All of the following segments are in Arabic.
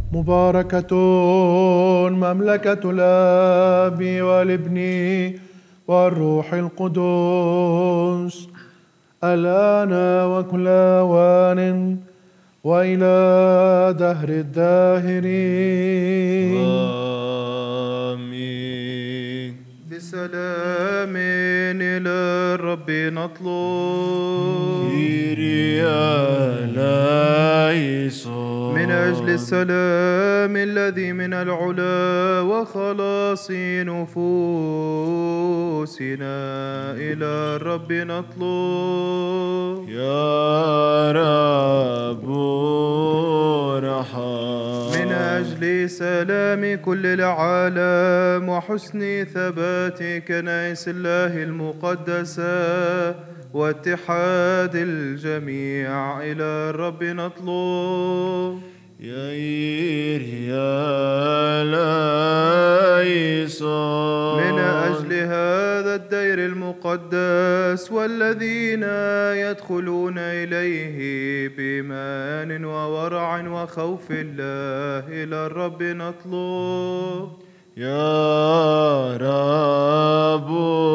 مباركة مملكة الآب والابن والروح القدس الآن وكل آوان وإلى دهر الداهرين. آمين. بسلام إلى الرب نطلب كيريا ليسون من أجل السلام الذي من العلا وخلاص نفوسنا إلى الرب نطلب يا رب ارحم. من أجل سلام كل العالم وحسن ثبات كنائس الله المقدسة واتحاد الجميع إلى الرب نطلب يا ليسون من أجل هذا الدير المقدس والذين يدخلون إليه بإيمان وورع وخوف الله إلى الرب نطلب يا رب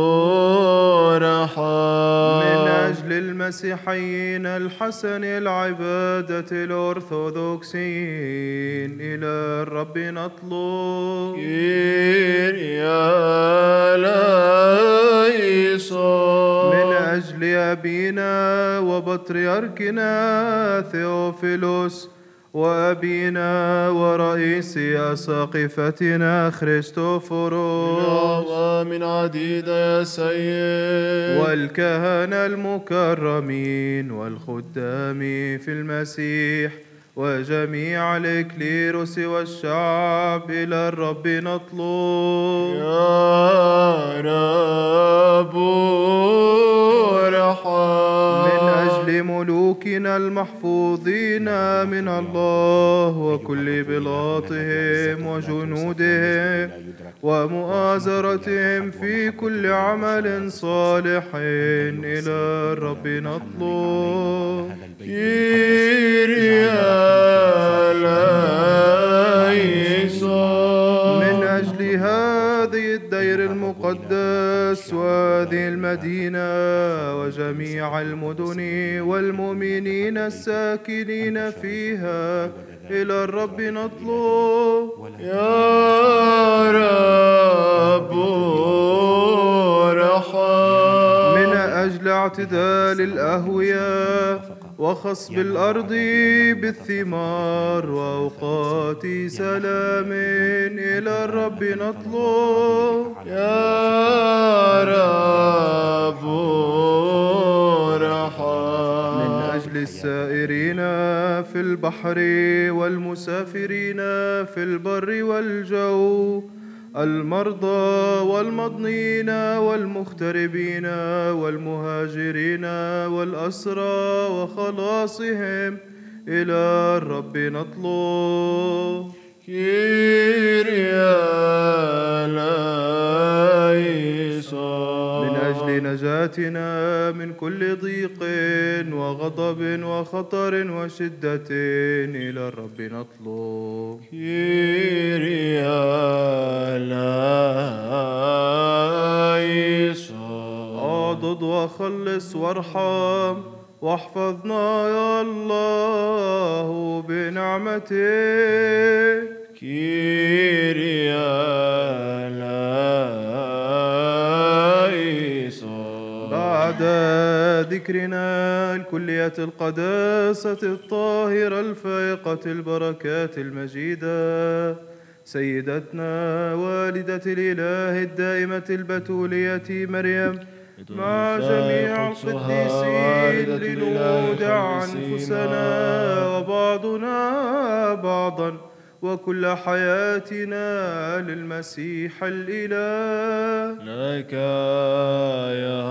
ارحم. من أجل المسيحيين الحسن العبادة الأرثوذكسيين إلى الرب نطلب كيريا ليسون من أجل أبينا وبطريركنا ثيوفيلوس وأبينا ورئيس أساقفتنا خريستوفوروس من عديدة يا سيد والكهنة المكرمين والخدام في المسيح وجميع الإكليروس والشعب إلى الرب نطلب يا رب ارحم. من أجل ملوكنا المحفوظين من الله وكل بلاطهم وجنودهم ومؤازرتهم في كل عمل صالح إلى الرب نطلب كيريا ليسون من أجل هذه الدير المقدس وهذه المدينة وجميع المدن والمؤمنين الساكنين فيها إلى الرب نطلب يا رب ارحم. من أجل اعتدال الأهوية وخصب الأرض بالثمار وأوقات سلام إلى الرب نطلب يا رب ارحم. من أجل السائرين في البحر والمسافرين في البر والجو المرضى والمضنين والمغتربين والمهاجرين والأسرى وخلاصهم إلى الرب نطلب كيريا ليسون من أجل نجاتنا من كل ضيق وغضب وخطر وشدة إلى الرب نطلب كيريا ليسون اعضد وخلص وارحم واحفظنا يا الله بنعمتك كيريا ليسون بعد ذكرنا الكلية القداسة الطاهرة الفائقة البركات المجيدة سيدتنا والدة الإله الدائمة البتولية مريم مع جميع القديسين لنودع أنفسنا وبعضنا بعضا وكل حياتنا للمسيح الإله لك يا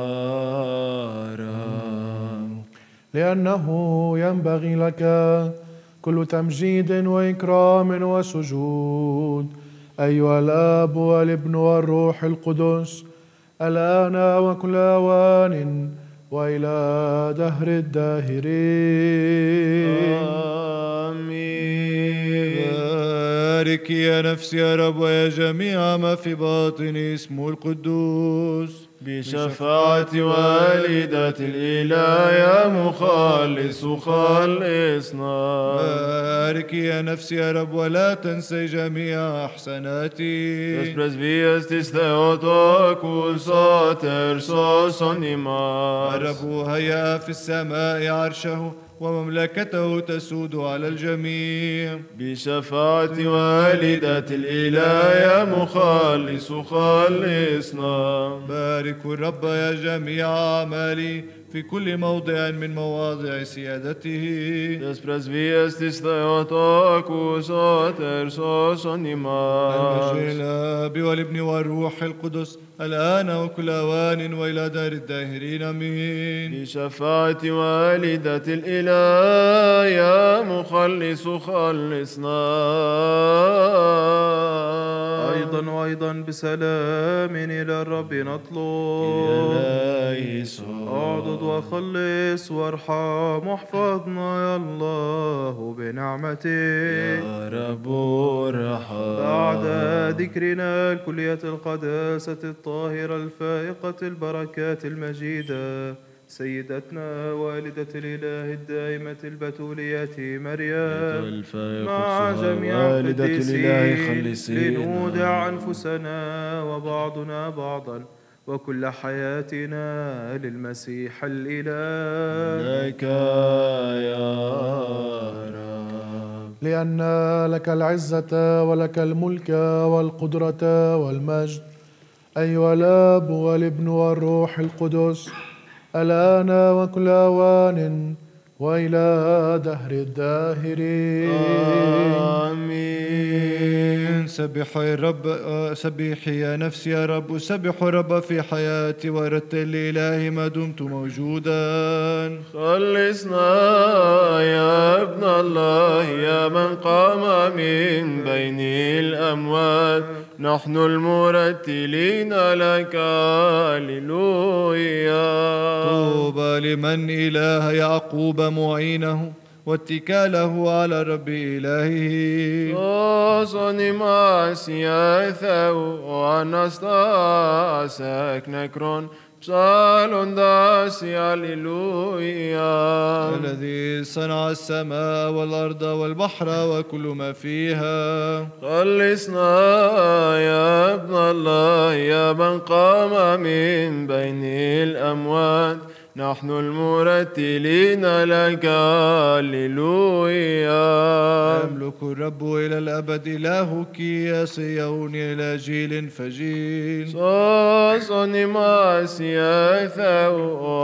رب. لأنه ينبغي لك كل تمجيد وإكرام وسجود أيها الآب والابن والروح القدس الآن وكل أوان وإلى دهر الداهرين. آمين. بارك يا نفسي يا رب ويا جميع ما في باطن اسمه القدوس. بشفاعة والدة الإله يا مخلص خلصنا. بارك يا نفسي يا رب ولا تنسي جميع أحسناتي. Los presbíes tis Theotokos Sotersos Onimas. الرب هيأ في السماء عرشه ومملكته تسود على الجميع. بشفاعة والدة الإله يا مخلص خلصنا. باركوا الرب يا جميع أعمالي في كل موضع من مواضع سيادته. Los presbíes tis Theotokos Sotersos Onimas. المجد الآب والابن والروح القدس الآن وكل أوان وإلى دار الداهرين آمين. بشفاعة والدة الإله يا مخلص خلصنا. أيضا بسلام إلى الرب نطلب. اعضد وخلص وارحم واحفظنا يا الله بنعمتك يا رب ارحم. بعد ذكرنا الكلية القداسة الطاهرة الفائقة البركات المجيدة سيدتنا والدة الإله الدائمة البتولية مريم مع جميع القديسين لنودع أنفسنا وبعضنا بعضا وكل حياتنا للمسيح الإله. لك يا رب. لأن لك العزة ولك الملك والقدرة والمجد أيها الآب والابن والروح القدس الآن وكل أوان وإلى دهر الداهرين آمين. سبحي الرب، سبحي يا نفسي يا رب، سبحوا الرب في حياتي ورتل لإلهي ما دمت موجودا. خلصنا يا ابن الله يا من قام من بين الأموات نحن المرتلين لك هللويا. طوبى لمن إله يعقوب معينه واتكاله على رب إلهه. صوني ماسيا ثو أنستاسك نكرون بصال داسي هللويا. الذي صنع السماء والأرض والبحر وكل ما فيها. خلصنا يا ابن الله يا من قام من بين الأموات نحن المرتلين لك هللويا. يملك الرب إلى الأبد إلهك يا صيون إلى جيل فجيل. صوني ماسيا ثو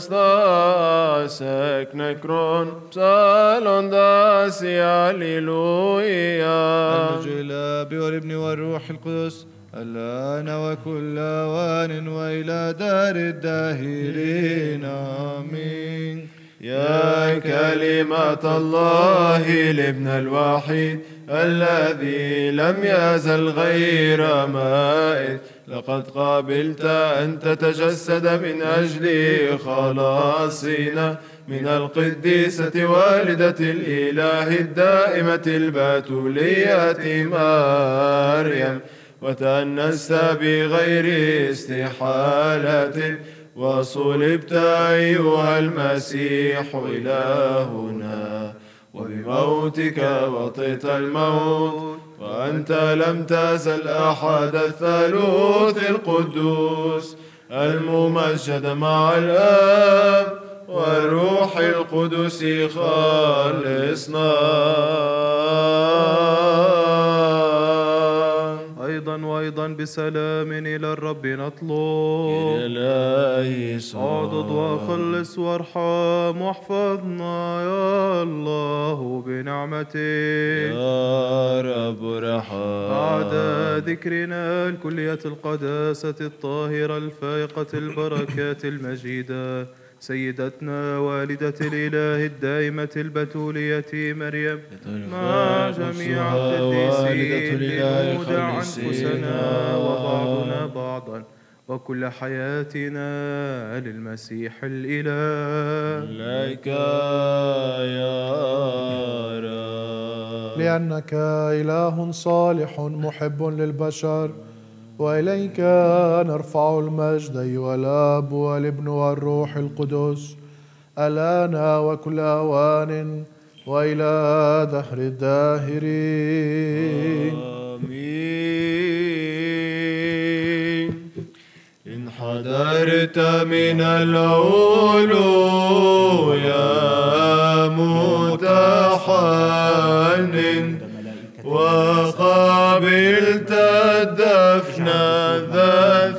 أنستاسك نكرون بصال داسي هللويا. المجد الآب والابن والروح القدس الآن وكل أوان وإلى دار الداهرين آمين. يا كلمة الله الابن الوحيد الذي لم يزل غير مائت لقد قبلت أن تتجسد من أجل خلاصنا من القديسة والدة الإله الدائمة البتولية مريم وتأنست بغير استحالة وصلبت أيها المسيح إلهنا وبموتك وطئت الموت وأنت لم تزل أحد الثالوث القدوس الممجد مع الآب والروح القدس خلصنا. أيضا بسلام إلى الرب نطلب. اعضد وخلص وارحم واحفظنا يا الله بنعمتك يا رب ارحم. بعد ذكرنا الكلية القداسة الطاهرة الفائقة البركات المجيدة سيدتنا والدة الإله الدائمة البتولية مريم مع جميع القديسين لنودع أنفسنا وبعضنا بعضا وكل حياتنا للمسيح الإله. لك يا رب. لأنك إله صالح محب للبشر، وإليك نرفع المجد أيها الآب والابن والروح القدس الآن وكل أوان وإلى دهر الداهرين. آمين. إن حضرت من العلو يا متحنن وقبلت الدفن ذا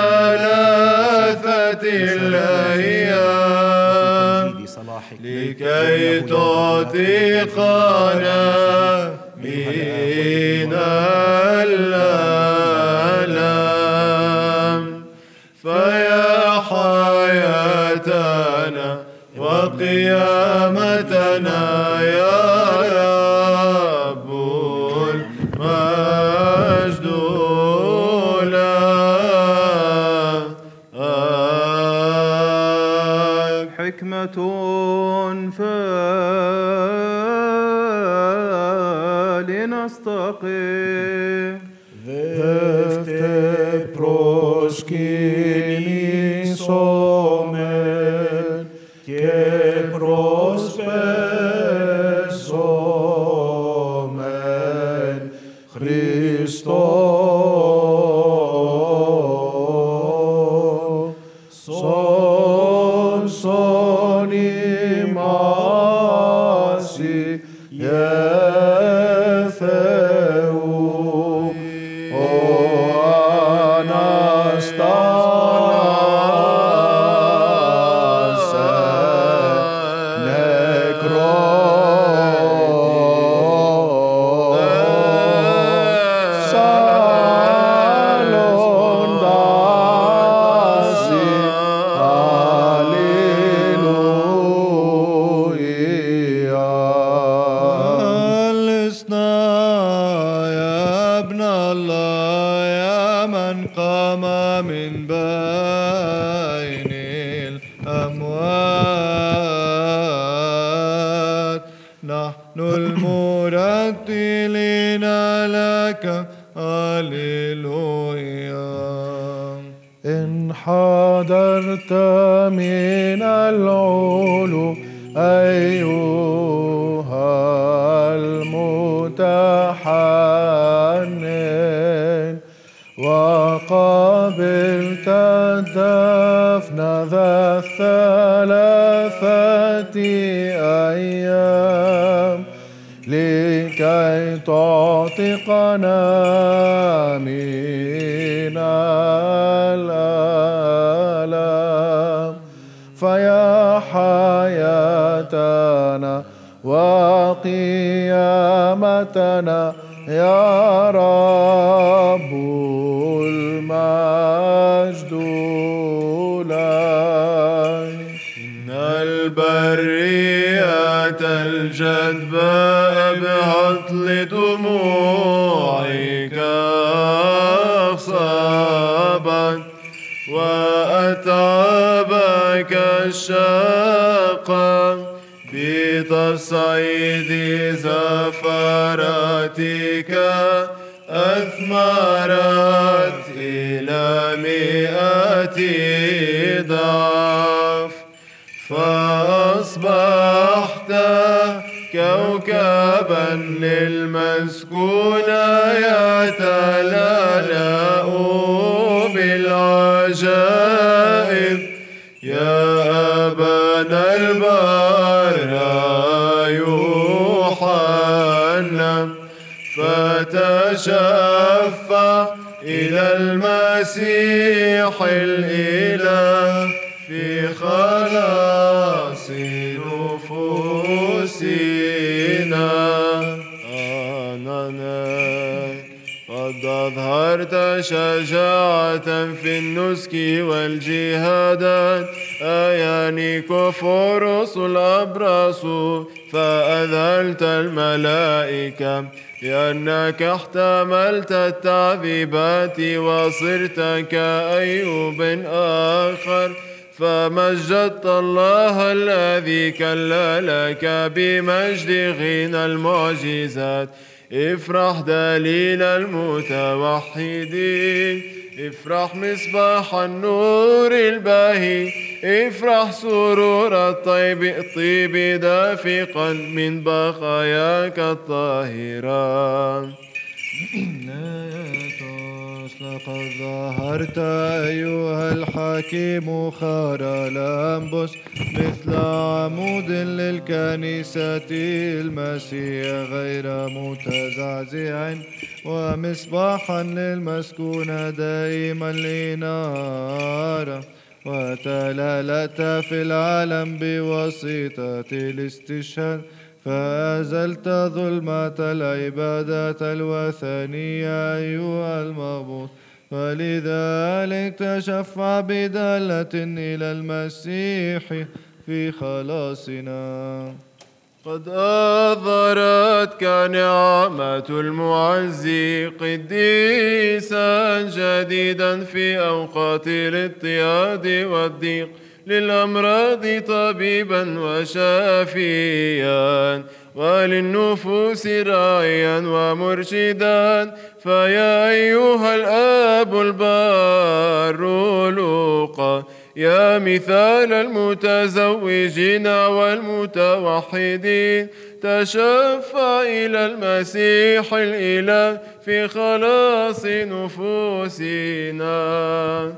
ثلاثة الأيام لكي تعتقنا من الآلام، فيا حياتنا وقيامتنا يا رب المجد لك. حكمة فلنستقم Δεύτε προσκυνήσομεν και προσπέσομεν Χριστό σώσον ημάσι حضرت من العلو أيها المتحنن وقبلت الدفن ذا الثلاثة أيام لكي تعتقنا من الآلام، فيا حياتنا وقيامتنا يا رب المجد لك. إن البرية الجذباء بعطل دموعك أصابت وأتعبك الشاقة بتصعيد زفراتك أثمرت إلى 100 ضعف، فأصبحت كوكبا للمسكونة يتلألأ بالعجائب يا أبانا البر يوحنا، فتشفع إلى المسيح الإله في خلاص نفوسنا. قد أظهرت شجاعة في النسك والجهادات، أيانك فرس الأبرص فأذلت الملائكة، لأنك احتملت التعذيبات وصرت كأيوب آخر، فمجدت الله الذي كللك بمجد غنى المعجزات. افرح دليل المتوحدين، افرح مصباح النور الباهي، افرح سرور الطيب دافقا من بقاياك الطاهرة. لقد ظهرت أيها الحكيم خارلامبوس مثل عمود للكنيسة المسيح غير متزعزع، ومصباحا للمسكونة دائما الإنارة، وتلالت في العالم بواسطة الاستشهاد، فأزلت ظلمة العبادة الوثنية أيها المغبوط، فلذلك تشفع بدالة إلى المسيح في خلاصنا. قد أظهرتك نعمة المعزي قديسا جديدا في أوقات الاضطهاد والضيق، للأمراض طبيبا وشافيا، وللنفوس راعيا ومرشدا. فيا أيها الآب البار لوقا، يا مثال المتزوجين والمتوحدين، تشفع إلى المسيح الإله في خلاص نفوسنا.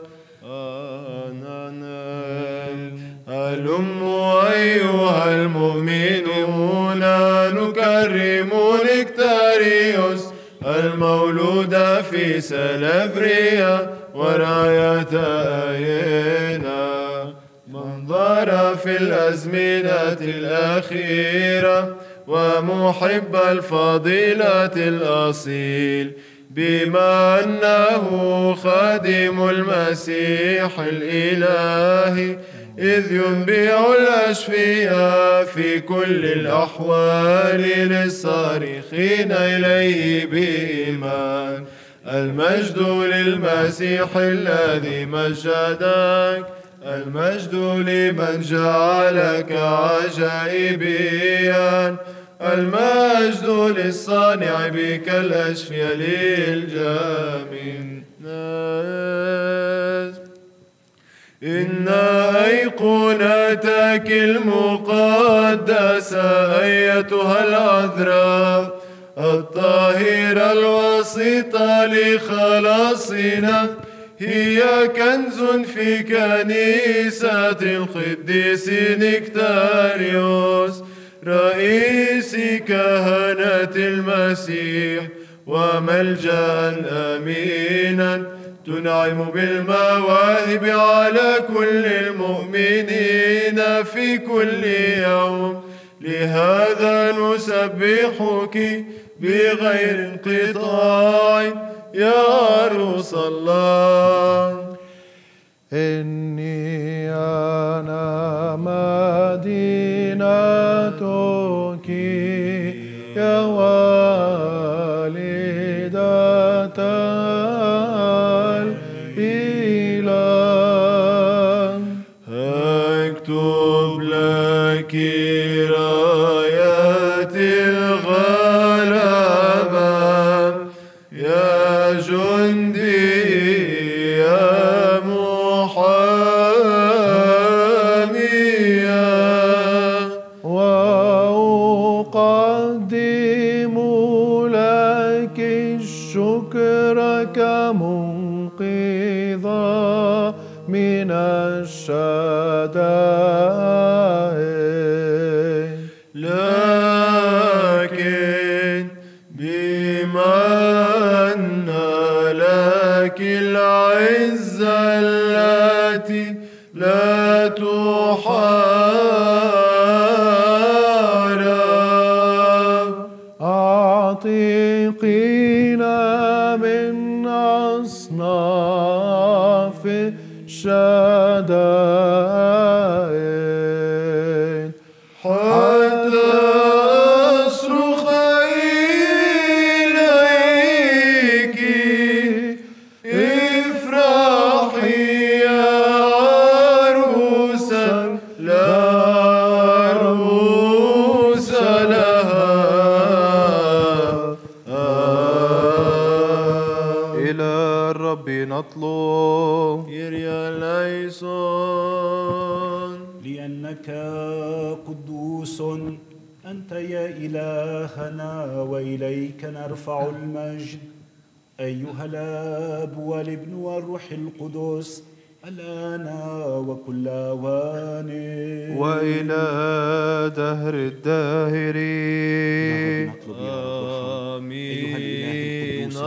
هلم أيها المؤمنون نكرم نكتاريوس المولود في سلفريا وراية آينا، منظر في الأزمنة الأخيرة ومحب الفضيلة الأصيل، بما أنه خادم المسيح الإلهي، إذ ينبع الأشفياء في كل الأحوال للصارخين إليه بإيمان. المجد للمسيح الذي مجدك، المجد لمن جعلك عجائبيا، المجد للصانع بك الأشفياء للجميع. إن أيقونتك المقدسة أيتها العذراء الطاهرة الوسيطة لخلاصنا، هي كنز في كنيسة القديس نكتاريوس رئيس كهنة المسيح، وملجأ أمينا تنعم بالمواهب على كل المؤمنين في كل يوم. لهذا نسبحك بغير انقطاع يا عروس الله. إني أنا مدينتك يا والدة الإله، أكتب لك رايات الغلبة يا جندي يا محاميا، وأقدم لك الشكر كمنقذة من الشدائد. لكن بما أن لك العزة التي لا تحارب، أعتقينا من أصناف الشدائد، حتى أصرخ إليك افرحي يا عروس إلهنا وإليك نرفع المجد أيها الآب والابن والروح القدس الآن وكل أوان وإلى دهر الداهرين. نطلب يا رب ارحم. أيها الإله القدوس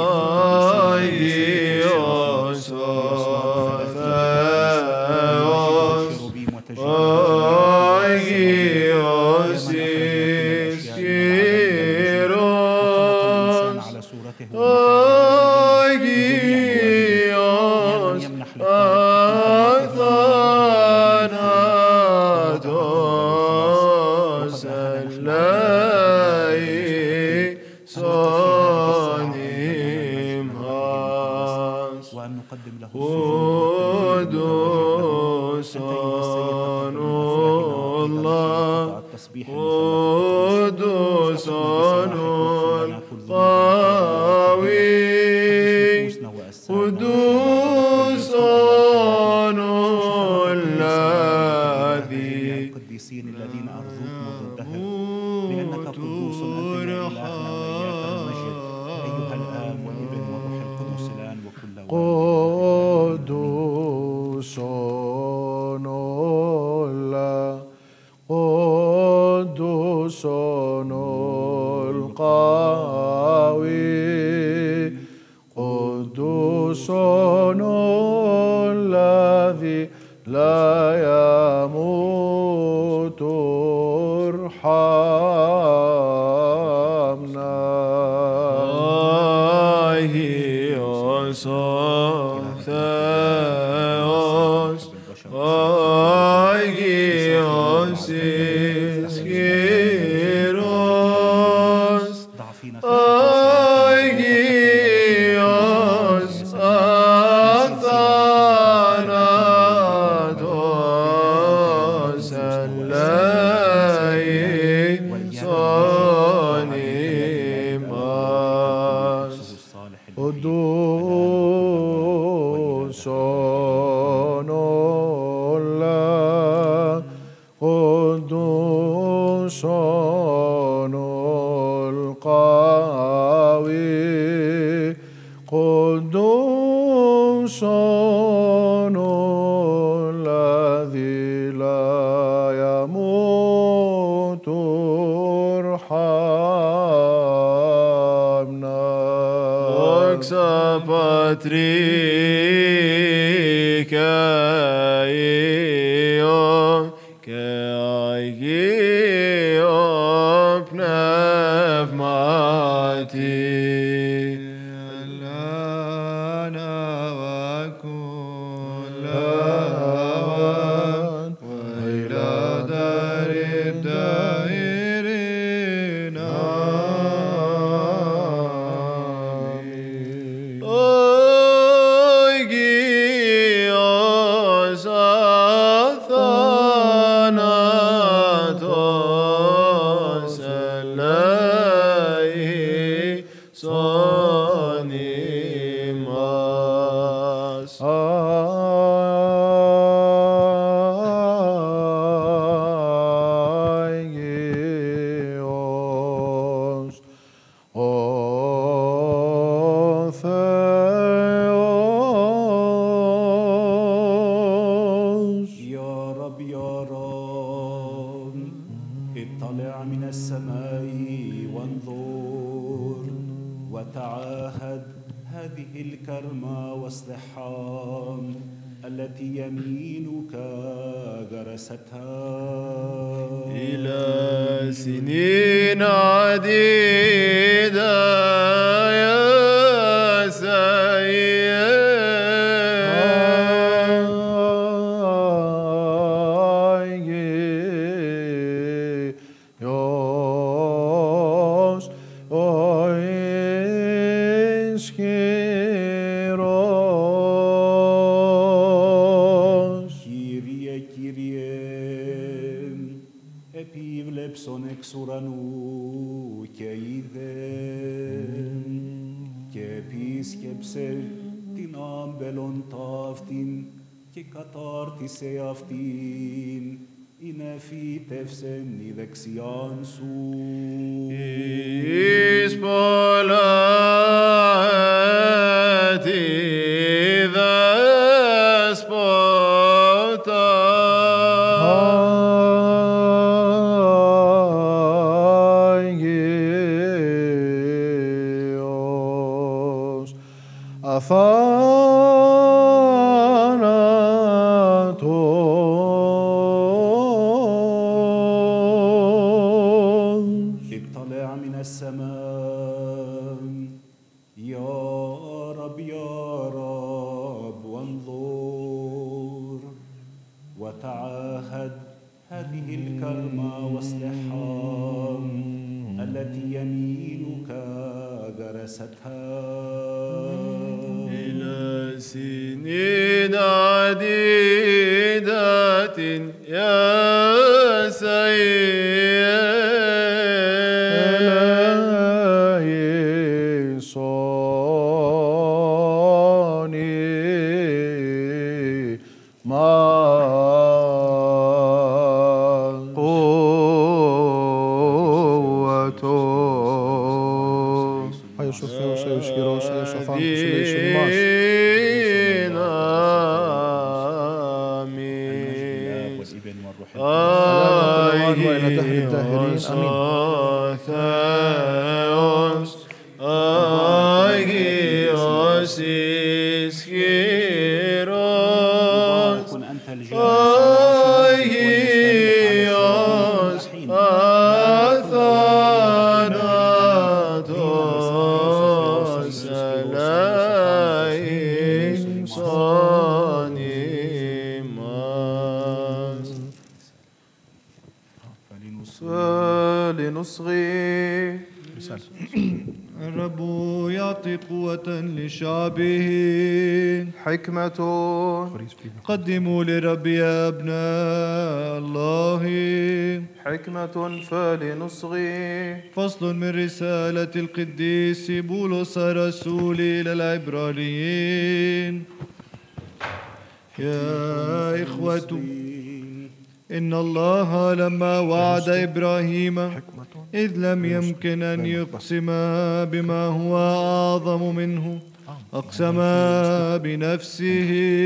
الذين أرجوك منذ الدهر لأنك قدوس أنت يا إلهنا وإياك المجد أيها الآب والابن والروح القدس الآن وكل وقت. قدوس قدوس القوي قدوس الذي لا يموت ارحمنا. في تفسن ذكسيانسو Is polati despota Agios Athanatos اطلع من السماء يا رب وانظر وتعاهد هذه الكرمة والصحام التي يمينك غرستها إلى سنين عديدة يا سيد إلهي صاني قوة Hayo sofreu, saio esquirou, saio sofão, saio submás. الاب والابن والروح الآن وإلى دهر الداهرين آمين. كن انت الجالس على عرش الملك والمستند فلنصغي الرب يعطي قوة لشعبه. حكمة قدموا لرب يا أبناء الله. حكمة فلنصغي فصل من رسالة القديس بولس الرسول إلى العبرانيين. يا إخوة، إن الله لما وعد إبراهيم إذ لم يمكن أن يقسم بما هو أعظم منه أقسم بنفسه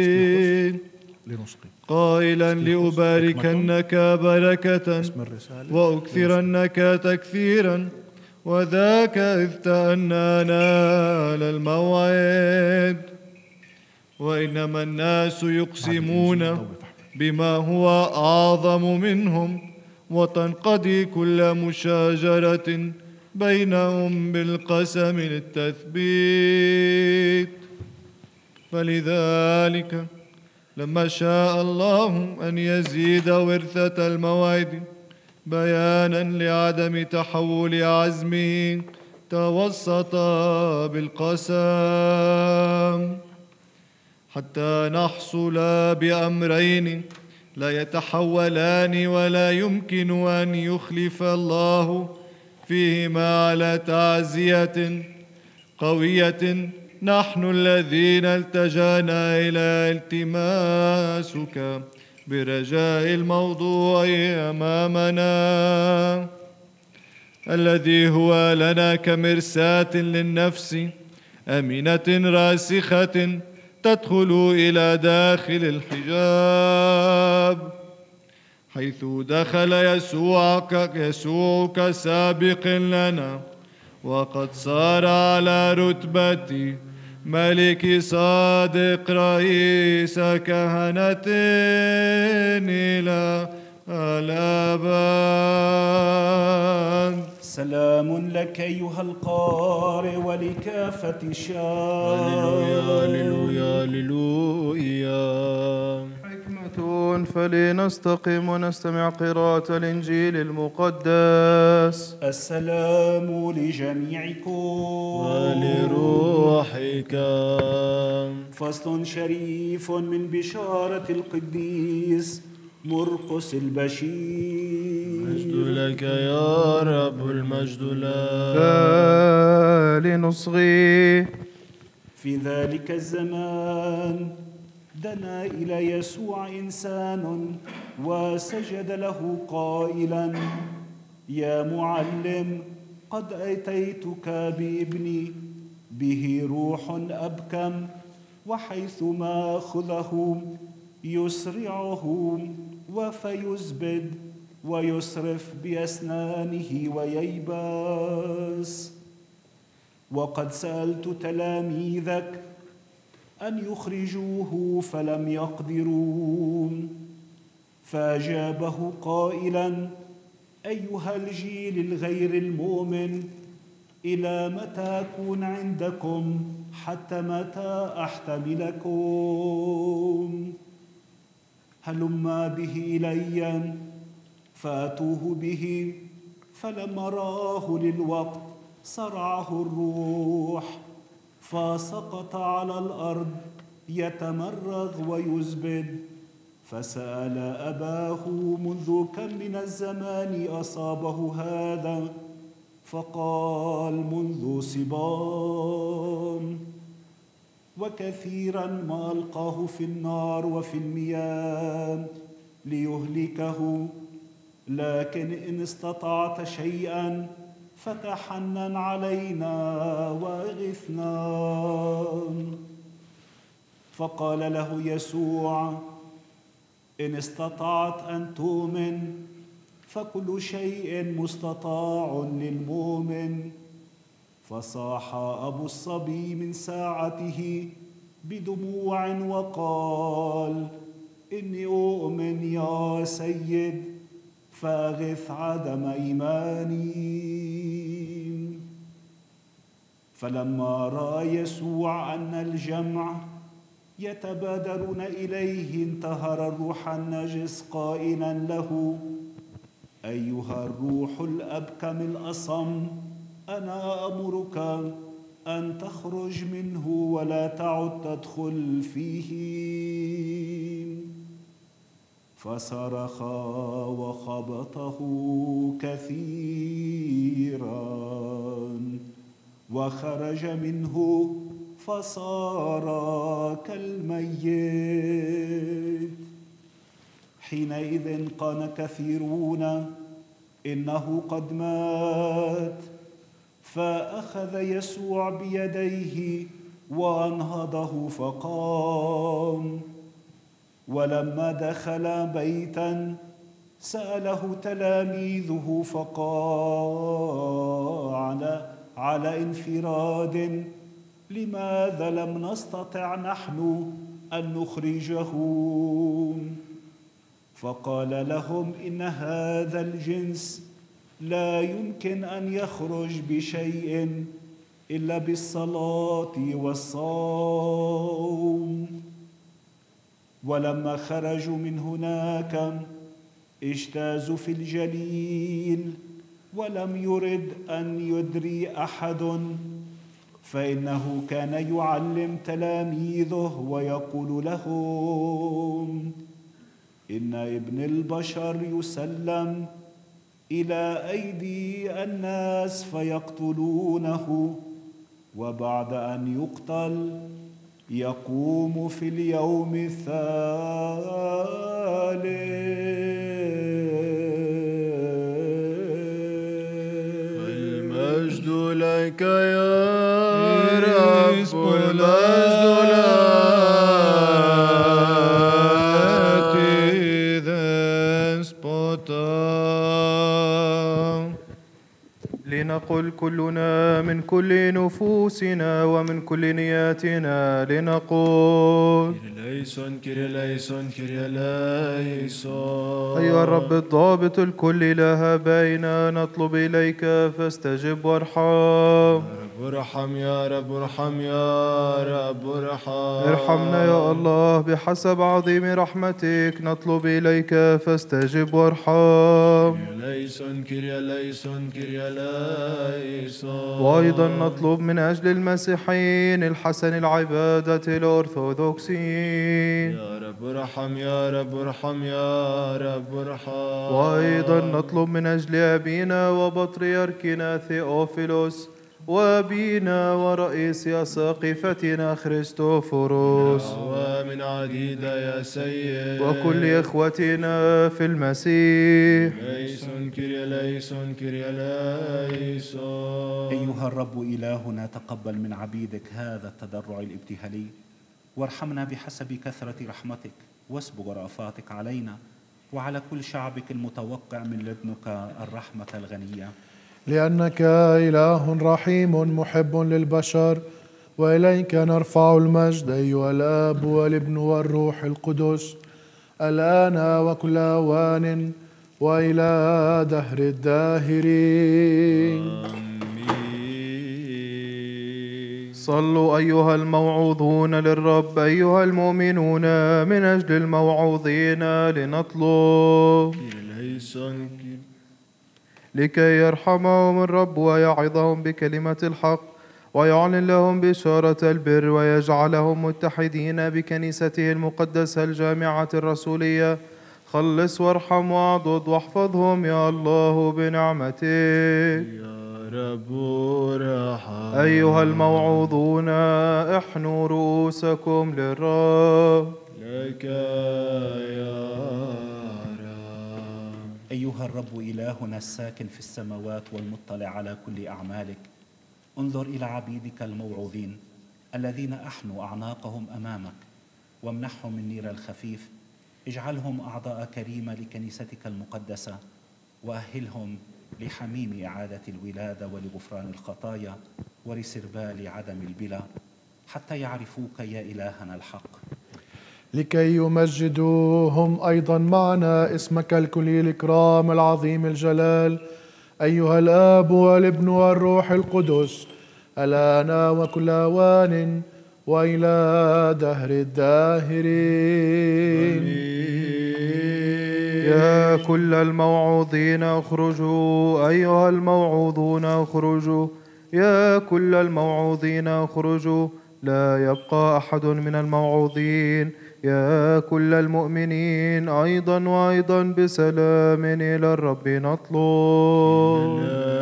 قائلا لأباركنك بركة وأكثرنك تكثيرا، وذاك إذ تأنى نال الموعد. وإنما الناس يقسمون بما هو أعظم منهم، وتنقضي كل مشاجرة بينهم بالقسم للتثبيت. فلذلك لما شاء الله أن يزيد ورثة الموعد بيانا لعدم تحول عزمه توسط بالقسم حتى نحصل بأمرين لا يتحولان ولا يمكن أن يخلف الله فيهما على تعزية قوية نحن الذين التجأنا إلى التماسك برجاء الموضوع أمامنا الذي هو لنا كمرساة للنفس أمينة راسخة تدخل إلى داخل الحجاب، حيث دخل يسوع كسابق لنا، وقد صار على رتبة ملك صادق رئيس كهنة إلى الأبد. سلام لك أيها القارئ ولكافة الشعب. هللويا هللويا. حكمة فلنستقم ونستمع قراءة الإنجيل المقدس. السلام لجميعكم ولروحك. فصل شريف من بشارة القديس مرقس البشير. المجد لك يا رب، المجد لك. فلنصغي في ذلك الزمان دنا إلى يسوع إنسان وسجد له قائلا: يا معلم، قد أتيتك بابني به روح أبكم، وحيثما أخذه يسرعه وفيزبد ويسرف بأسنانه وييبس. وقد سألت تلاميذك أن يخرجوه فلم يقدروا. فأجابه قائلا: أيها الجيل الغير المؤمن، إلى متى أكون عندكم؟ حتى متى أحتملكم؟ هلما به إلي. فأتوه به، فلما رآه للوقت صرعه الروح، فسقط على الأرض يتمرغ ويزبد. فسأل أباه: منذ كم من الزمان أصابه هذا؟ فقال: منذ صبام. وكثيرا ما ألقاه في النار وفي المياه ليهلكه، لكن إن استطعت شيئا فتحنن علينا واغثنا. فقال له يسوع: إن استطعت أن تؤمن فكل شيء مستطاع للمؤمن. فصاح أبو الصبي من ساعته بدموع وقال: إني أؤمن يا سيد، فأغث عدم إيماني. فلما رأى يسوع أن الجمع يتبادرون إليه انتهر الروح النجس قائلا له: أيها الروح الأبكم الأصم، أنا أمرك أن تخرج منه ولا تعد تدخل فيه. فصرخ وخبطه كثيرا، وخرج منه فصار كالميت. حينئذ قال كثيرون: إنه قد مات. فأخذ يسوع بيديه وأنهضه فقام. ولما دخل بيتا سأله تلاميذه فقال على انفراد: لماذا لم نستطع نحن أن نخرجه؟ فقال لهم: إن هذا الجنس لا يمكن أن يخرج بشيء إلا بالصلاة والصوم. ولما خرجوا من هناك اجتازوا في الجليل، ولم يرد أن يدري أحد، فإنه كان يعلم تلاميذه ويقول لهم: إن ابن البشر يسلم إلى أيدي الناس فيقتلونه، وبعد أن يقتل يقوم في اليوم الثالث. المجد لك يا رب، المجد لنقل كلنا من كل نفوسنا ومن كل نياتنا لنقول: كيريليسون كيريليسون كيريليسون. أيها الرب الضابط الكل لها بينا نطلب إليك فاستجب وارحم. ارحم يا رب، ارحم يا رب، ارحم. ارحمنا يا الله بحسب عظيم رحمتك نطلب إليك فاستجب وارحم. كيريليسون كيريليسون كيريليسون. وأيضا نطلب من أجل المسيحيين الحسن العبادة الأرثوذكسيين. يا رب ارحم يا رب، ارحم يا رب، ارحم. وأيضا نطلب من أجل أبينا وبطريركنا ثيوفيلوس وأبينا ورئيس أساقفتنا خريستوفوروس ومن عديدة يا سيد وكل إخوتنا في المسيح. ليسون كريا ليسون كريا ليسون. أيها الرب إلهنا تقبل من عبيدك هذا التضرع الابتهالي، وارحمنا بحسب كثرة رحمتك، واسبغ رأفاتك علينا وعلى كل شعبك المتوقع من لدنك الرحمة الغنية. لأنك إله رحيم محب للبشر، وإليك نرفع المجد أيها الآب والابن والروح القدس، الآن وكل أوان وإلى دهر الداهرين. صلوا أيها الموعوظون للرب، أيها المؤمنون من أجل الموعوظين لنطلب لكي يرحمهم الرب ويعظهم بكلمة الحق، ويعلن لهم بشارة البر، ويجعلهم متحدين بكنيسته المقدسة الجامعة الرسولية. خلص وارحم واعضد واحفظهم يا الله بنعمتك يا رب ارحم. أيها الموعوظون احنوا رؤوسكم للرب. لك يا رب. أيها الرب إلهنا الساكن في السماوات والمطلع على كل أعمالك، انظر إلى عبيدك الموعوظين الذين أحنوا أعناقهم أمامك، وامنحهم النير الخفيف. اجعلهم أعضاء كريمة لكنيستك المقدسة، وأهلهم لحميم إعادة الولادة ولغفران الخطايا ولسربال عدم البلا، حتى يعرفوك يا إلهنا الحق. لكي يمجدوهم أيضا معنا اسمك الكلي الإكرام العظيم الجلال، أيها الآب والابن والروح القدس، الآن وكل أوان وإلى دهر الداهرين. يا كل الموعوظين اخرجوا، أيها الموعوظون اخرجوا، يا كل الموعوظين اخرجوا، لا يبقى أحد من الموعوظين. يا كل المؤمنين أيضا وأيضا بسلام إلى الرب نطلب.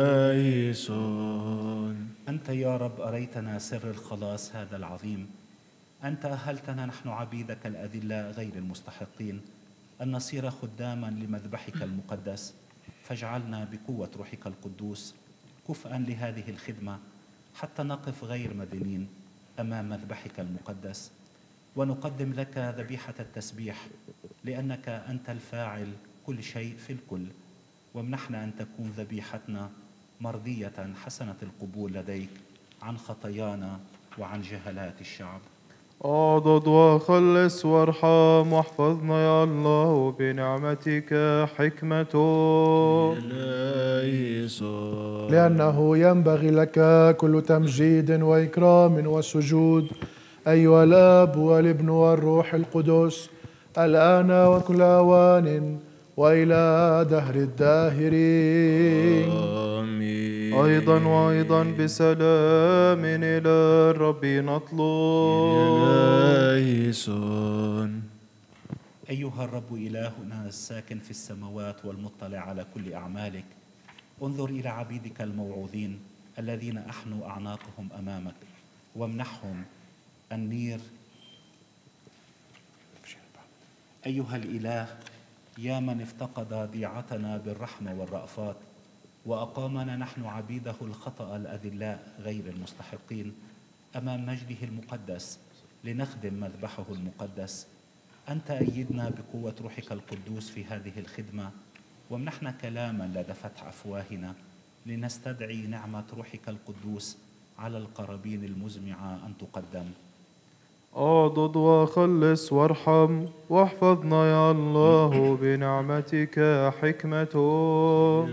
أنت يا رب أريتنا سر الخلاص هذا العظيم، أنت أهلتنا نحن عبيدك الأذلاء غير المستحقين أن نصير خداما لمذبحك المقدس، فاجعلنا بقوة روحك القدوس كفءا لهذه الخدمة، حتى نقف غير مدينين أمام مذبحك المقدس، ونقدم لك ذبيحة التسبيح، لأنك أنت الفاعل كل شيء في الكل. وامنحنا أن تكون ذبيحتنا مرضية حسنة القبول لديك عن خطايانا وعن جهلات الشعب. اعضد وخلص وارحم واحفظنا يا الله بنعمتك حكمته. لأنه ينبغي لك كل تمجيد وإكرام وسجود، أيها الآب والابن والروح القدس، الآن وكل أوان وإلى دهر الداهرين. أيضا وأيضا بسلام إلى الرب نطلب. أيها الرب إلهنا الساكن في السماوات والمطلع على كل أعمالك، انظر إلى عبيدك الموعوظين الذين أحنوا أعناقهم أمامك، وامنحهم النير. أيها الإله يا من افتقد ضيعتنا بالرحمة والرأفات، وأقامنا نحن عبيده الخطأ الأذلاء غير المستحقين أمام مجده المقدس لنخدم مذبحه المقدس. أنت أيدنا بقوة روحك القدوس في هذه الخدمة، وامنحنا كلاما لدى فتح أفواهنا لنستدعي نعمة روحك القدوس على القرابين المزمعة أن تقدم. اعضد وخلص وارحم واحفظنا يا الله بنعمتك حكمته.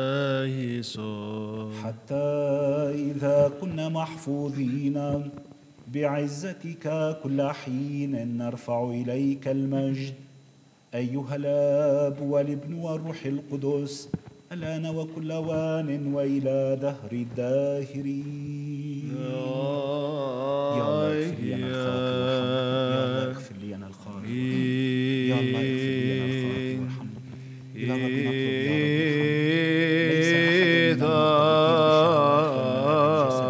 حتى إذا كنا محفوظين بعزتك كل حين نرفع إليك المجد، أيها الآب والابن والروح القدس، الآن وكل أوان وإلى دهر الداهرين. يا الله اغفر لي أنا الخاطئ، يا الله اغفر لي أنا الخاطئ وارحمني. إلى رب نطلب يا رب ارحمنا. ليس أحد من المعترفين بشهوات المال والجسد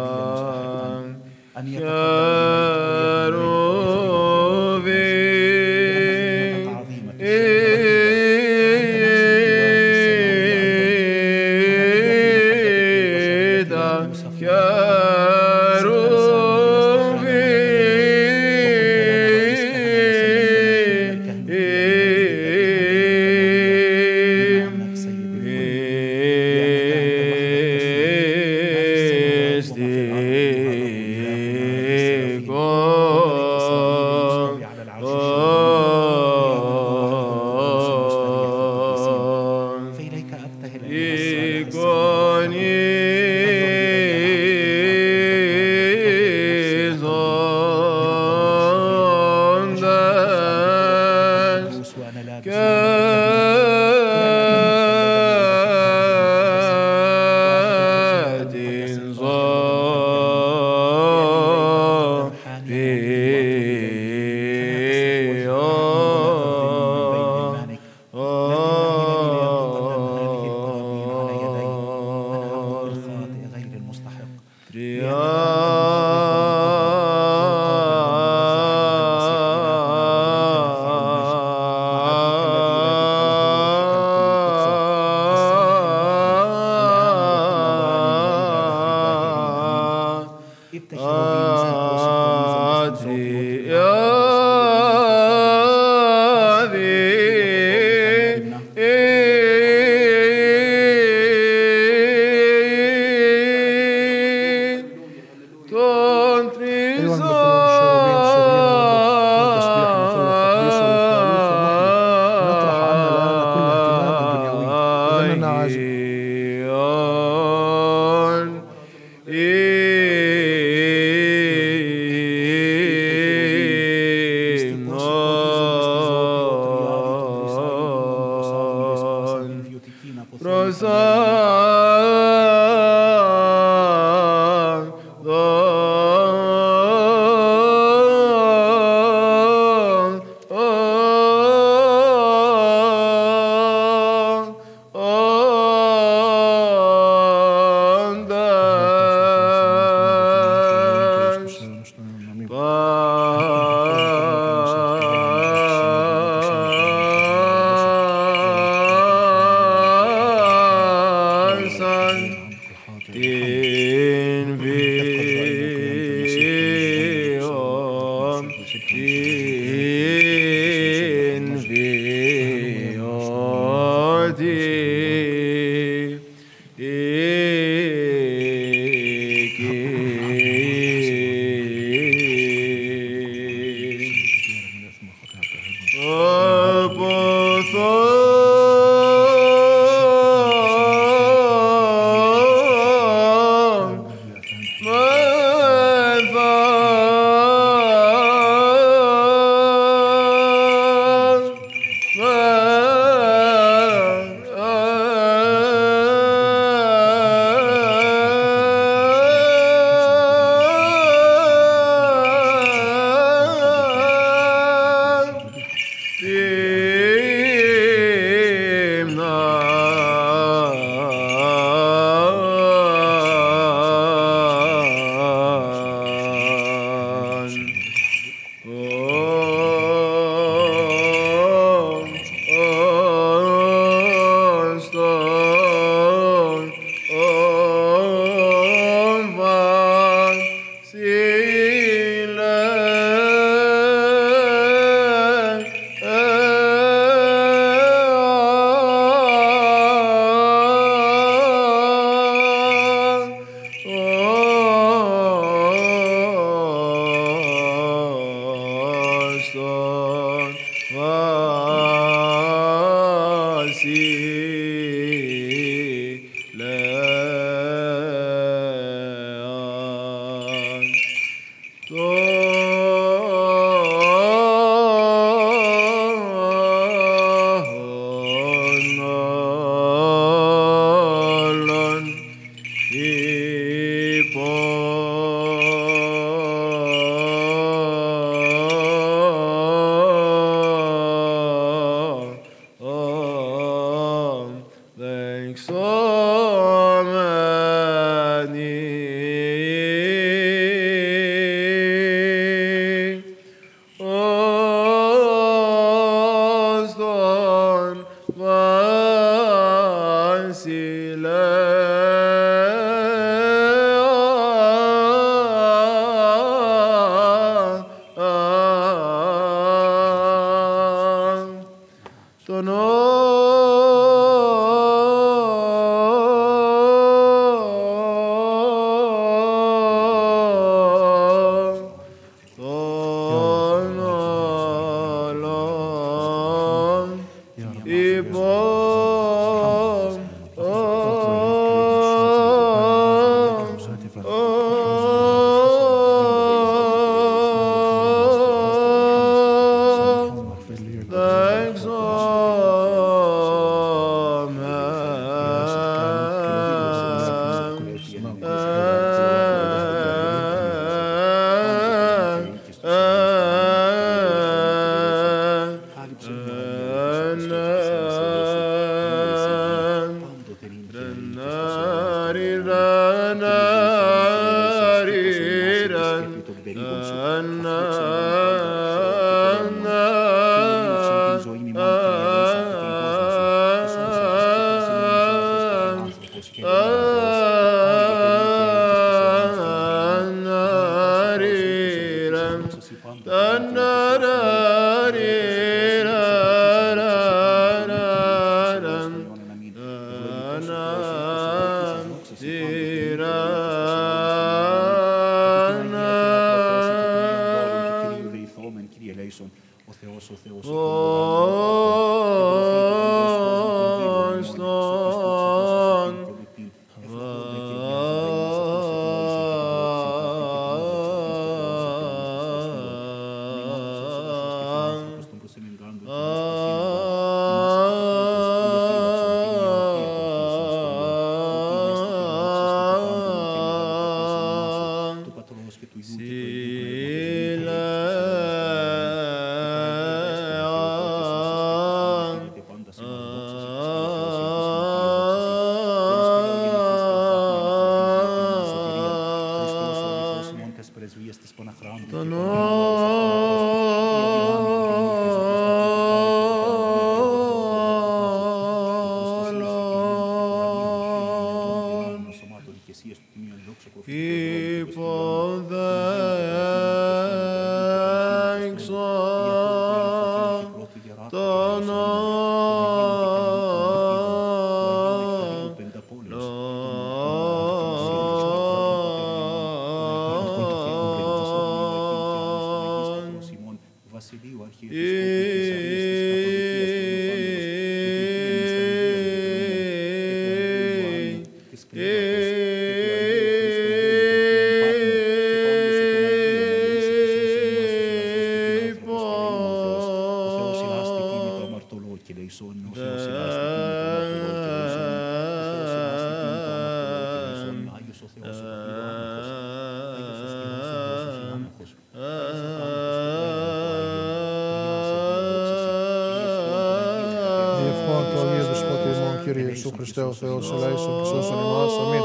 Κύριε Ιησού Χριστέ ο Θεός, ελέησον και σώσον ημάς. Αμήν.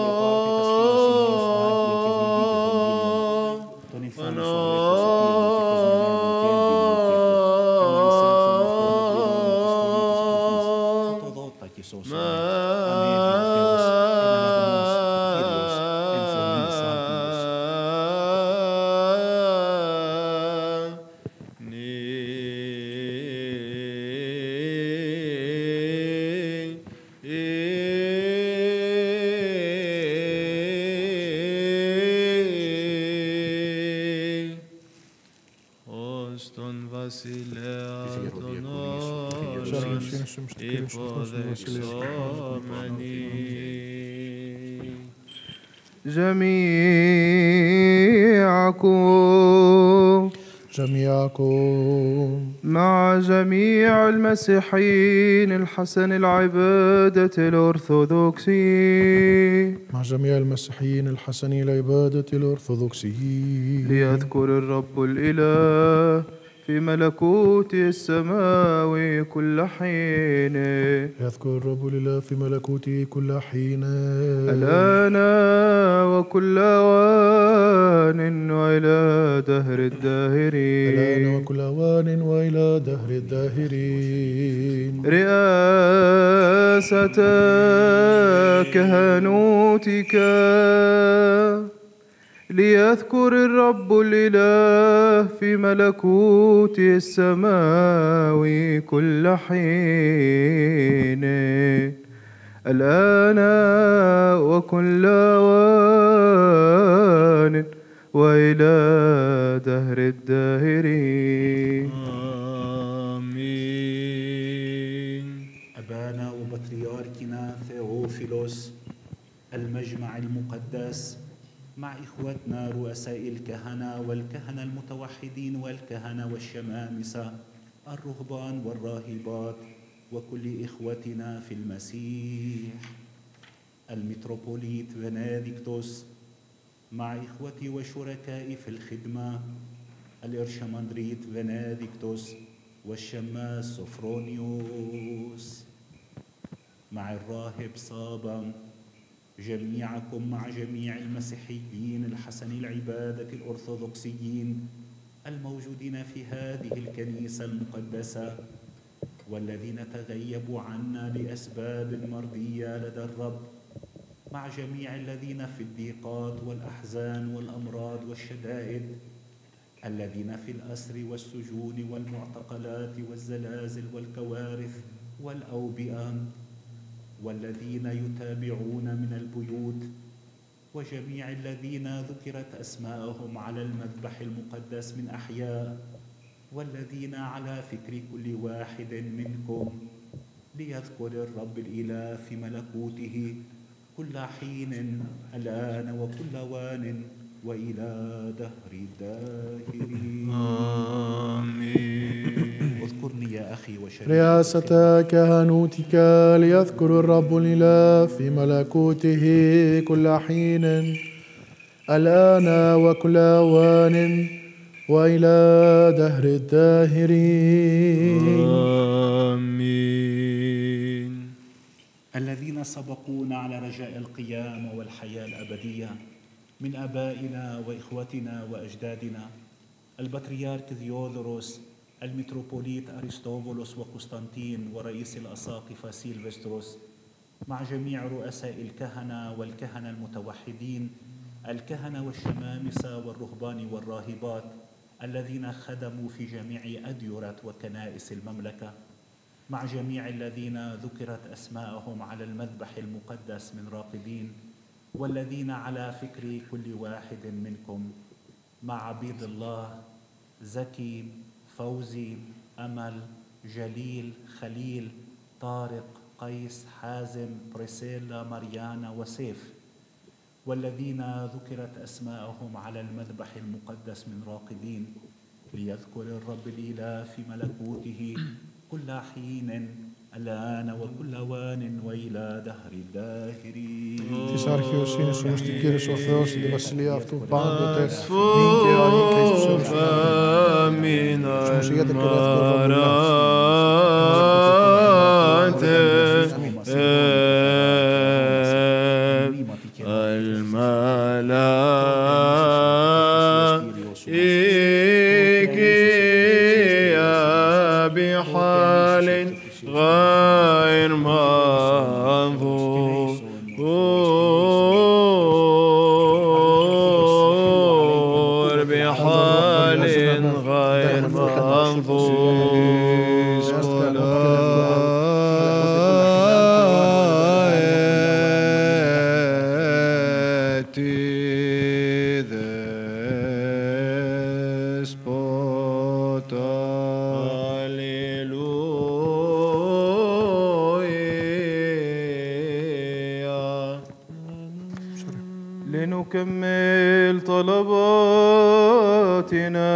جميعكم مع جميع المسيحيين الحسن العبادة الأرثوذكسي، مع جميع المسيحيين الحسني العبادة الأرثوذكسي، ليذكر الرب الإله في ملكوته السماوي كل حين، يذكر الرب الإله في ملكوته كل حين، الآن وكل أوان وإلى دهر الداهرين، الآن وكل أوان وإلى دهر الداهرين. رئاسة كهنوتك ليذكر الرب الإله في ملكوته السماوي كل حين، الآن وكل أوان وإلى دهر الداهرين. آمين. أبانا وبطريركنا ثيوفيلوس المجمع المقدس مع إخوتنا رؤساء الكهنة والكهنة المتوحدين والكهنة والشمامسة الرهبان والراهبات وكل إخوتنا في المسيح، المتروبوليت فيناديكتوس مع إخوتي وشركائي في الخدمة الإرشمندريت فيناديكتوس والشماس سوفرونيوس مع الراهب صابا، جميعكم مع جميع المسيحيين الحسن العبادة الأرثوذكسيين الموجودين في هذه الكنيسة المقدسة والذين تغيبوا عنا لأسباب مرضية لدى الرب، مع جميع الذين في الضيقات والأحزان والأمراض والشدائد، الذين في الأسر والسجون والمعتقلات والزلازل والكوارث والأوبئة، والذين يتابعون من البيوت، وجميع الذين ذكرت أسماءهم على المذبح المقدس من أحياء، والذين على فكر كل واحد منكم، ليذكر الرب الإله في ملكوته كل حين الآن وكل وان وإلى دهر الداهرين. آمين. اذكرني يا أخي وشريكي رئاسة كهنوتك ليذكر الرب الإله في ملكوته كل حين الآن وكل آوان وإلى دهر الداهرين. آمين. الذين سبقونا على رجاء القيامة والحياة الأبدية من أبائنا وإخوتنا وأجدادنا البطريرك ثيودوروس، المتروبوليت أرسطوبولوس وقسطنطين ورئيس الأساقفة سيلفستروس، مع جميع رؤساء الكهنة والكهنة المتوحدين، الكهنة والشمامسة والرهبان والراهبات الذين خدموا في جميع أديرة وكنائس المملكة، مع جميع الذين ذكرت أسماءهم على المذبح المقدس من راقدين، والذين على فكر كل واحد منكم، مع عبيد الله زكي، فوزي، أمل، جليل، خليل، طارق، قيس، حازم، بريسيلا، مريانا وسيف، والذين ذكرت أسماءهم على المذبح المقدس من راقدين، ليذكر الرب الإله في ملكوته كل حين الآن وكل وان وإلى دهر الداهرين. Της αρχαιοσύνης σου στην Κύριε ο Θεός, τη βασιλεία αυτού πάντοτε, νυν και αΐν και εις τους αιώνας των αιώνων. Στους μουσιάτε και غير منظور بحال غير لنكمل طلباتنا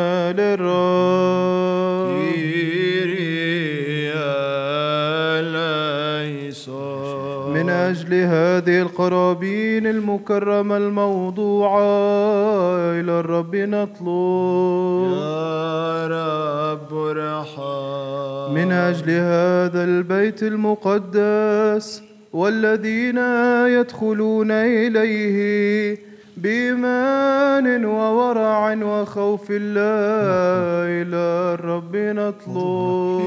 للرب. من أجل هذه القرابين المكرمة الموضوعة إلى الرب نطلب يا رب ارحم. من أجل هذا البيت المقدس والذين يدخلون إليه بإيمان وورع وخوف الله إلى الرب نطلب.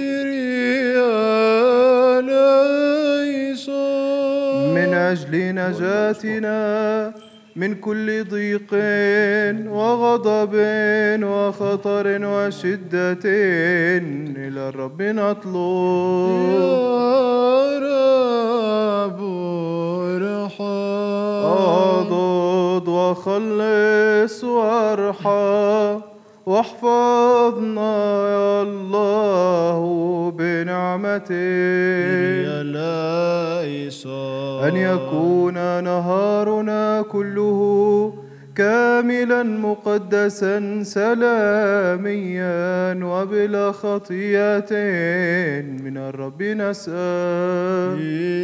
من أجل نجاتنا من كل ضيق وغضب وخطر وشدة إلى الرب نطلب. يا رب ارحم. أعضد وخلص وارحم واحفظنا يا الله بنعمتك، أن يكون نهارنا كله كاملا مقدسا سلاميا وبلا خطيئة من الرب نسأل.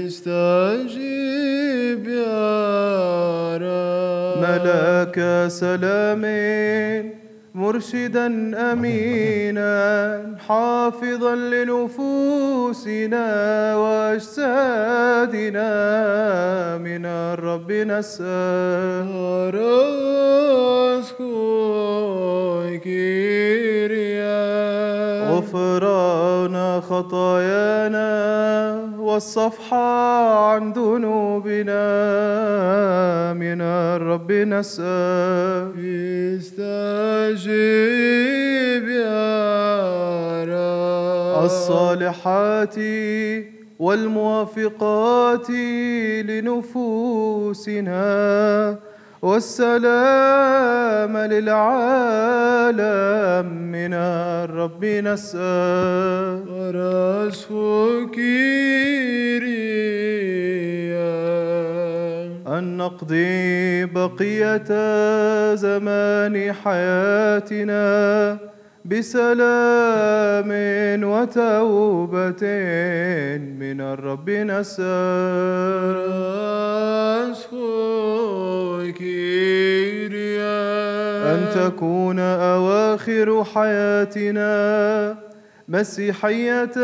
استجب يا رب. ملاك سلام مرشدا أمينا حافظا لنفوسنا وأجسادنا من الرب نسأل. غفران خطايانا والصفح عن ذنوبنا من الرب نسأل. استجب يا رب. الصالحات والموافقات لنفوسنا والسلام للعالم من الرب نسأل. أن نقضي بقية زمان حياتنا بسلام وتوبة من الرب نسأل. أن تكون أواخر حياتنا مسيحية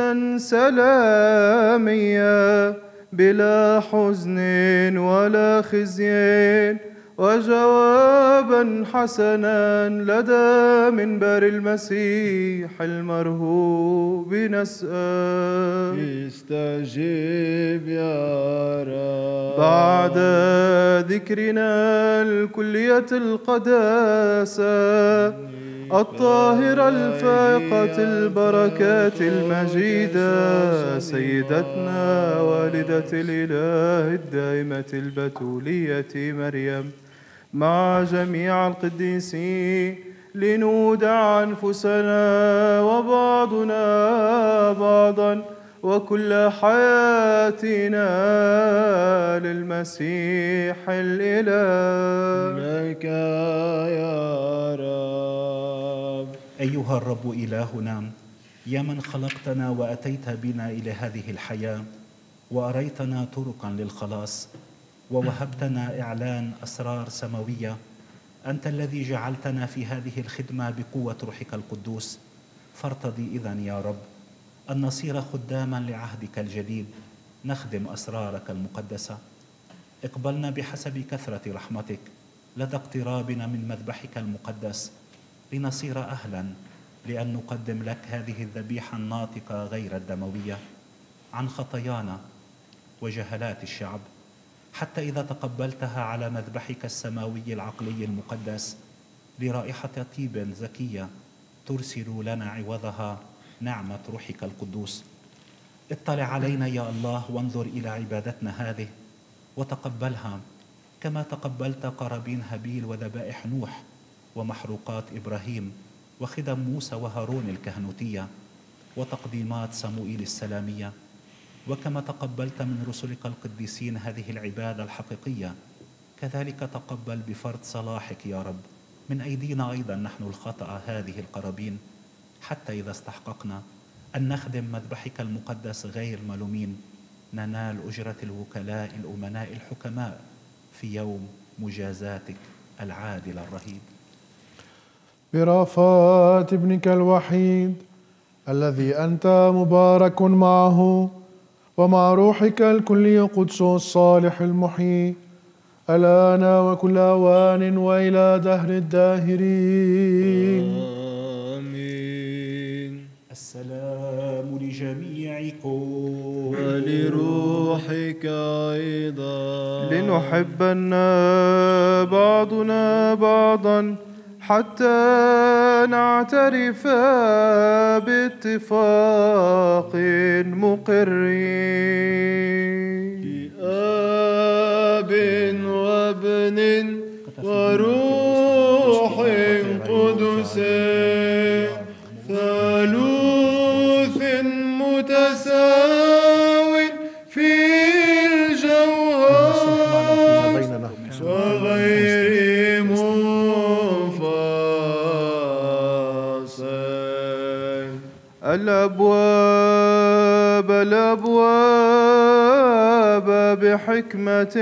سلامية بلا حزن ولا خزي وجوابا حسنا لدى منبر المسيح المرهوب نسأل. استجب يا رب. بعد ذكرنا الكلية القداسة الطاهرة الفائقة البركات المجيدة سيدتنا والدة الإله الدائمة البتولية مريم مع جميع القديسين لنودع أنفسنا وبعضنا بعضا وكل حياتنا للمسيح الإله. لك يا رب. أيها الرب إلهنا، يا من خلقتنا وأتيت بنا إلى هذه الحياة وأريتنا طرقا للخلاص ووهبتنا إعلان أسرار سماوية، أنت الذي جعلتنا في هذه الخدمة بقوة روحك القدوس، فارتضي إذن يا رب أن نصير خداما لعهدك الجديد نخدم أسرارك المقدسة. اقبلنا بحسب كثرة رحمتك لدى اقترابنا من مذبحك المقدس لنصير أهلا لأن نقدم لك هذه الذبيحة الناطقة غير الدموية عن خطايانا وجهلات الشعب، حتى إذا تقبلتها على مذبحك السماوي العقلي المقدس لرائحة طيب زكية ترسل لنا عوضها نعمة روحك القدوس. اطلع علينا يا الله وانظر إلى عبادتنا هذه وتقبلها كما تقبلت قرابين هابيل وذبائح نوح ومحروقات إبراهيم وخدم موسى وهارون الكهنوتية وتقديمات صموئيل السلامية، وكما تقبلت من رسلك القديسين هذه العبادة الحقيقية، كذلك تقبل بفرض صلاحك يا رب من أيدينا أيضا نحن الخطأ هذه القرابين، حتى إذا استحققنا أن نخدم مذبحك المقدس غير ملومين ننال أجرة الوكلاء الأمناء الحكماء في يوم مجازاتك العادل الرهيب. برافات ابنك الوحيد الذي أنت مبارك معه ومع روحك الكلي قدس الصالح المحيي الآن وكل أوان وإلى دهر الداهرين. آمين. السلام لجميعكم ولروحك أيضا. لنحبن بعضنا بعضا حتى نعترف باتفاق مقرين بآب وابن وروح قدس ثالوث متساو في الجوهر وغير الأبواب بحكمة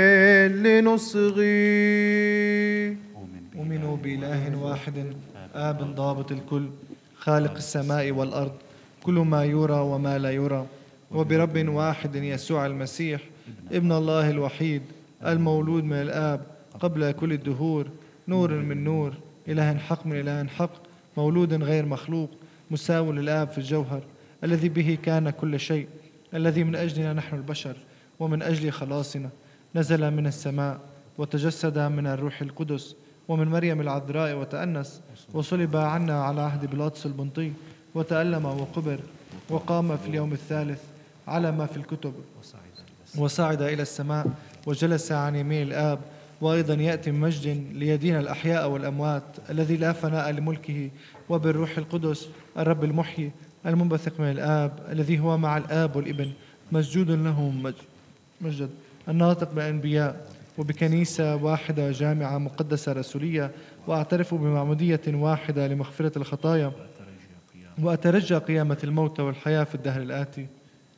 لنصغي. أؤمن بإله واحد آب ضابط الكل خالق السماء والأرض كل ما يرى وما لا يرى، وبرب واحد يسوع المسيح ابن الله الوحيد المولود من الآب قبل كل الدهور، نور من نور، إله حق من إله حق، مولود غير مخلوق، مساو للآب في الجوهر، الذي به كان كل شيء، الذي من أجلنا نحن البشر ومن أجل خلاصنا نزل من السماء وتجسد من الروح القدس ومن مريم العذراء وتأنس وصلب عنا على عهد بيلاطس البنطي وتألم وقبر وقام في اليوم الثالث على ما في الكتب وصعد إلى السماء وجلس عن يمين الآب، وأيضا يأتي من مجد ليدين الأحياء والأموات، الذي لا فناء لملكه، وبالروح القدس الرب المحيي المنبثق من الآب، الذي هو مع الآب والابن مسجود له مجد، الناطق بالأنبياء، وبكنيسة واحدة جامعة مقدسة رسولية، وأعترف بمعمودية واحدة لمغفرة الخطايا، وأترجى قيامة الموتى والحياة في الدهر الآتي.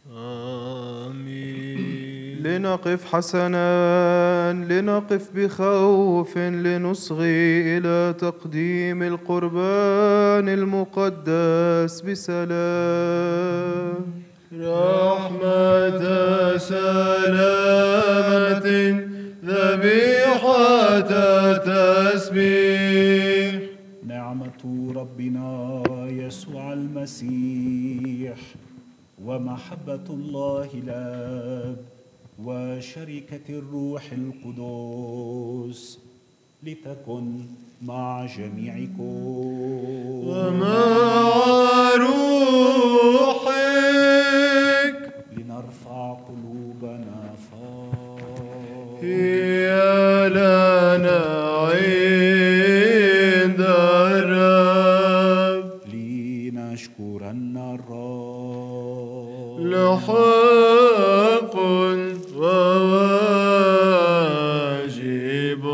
آمين. لنقف حسنا، لنقف بخوف، لنصغي إلى تقديم القربان المقدس بسلام. رحمة سلامة ذبيحة تسبيح. نعمة ربنا يسوع المسيح ومحبة الله الآب وشركة الروح القدس لتكن مع جميعكم ومع روحك. لنرفع قلوبنا هي لنا عند الرب لنشكرن الرب. لحق وواجب.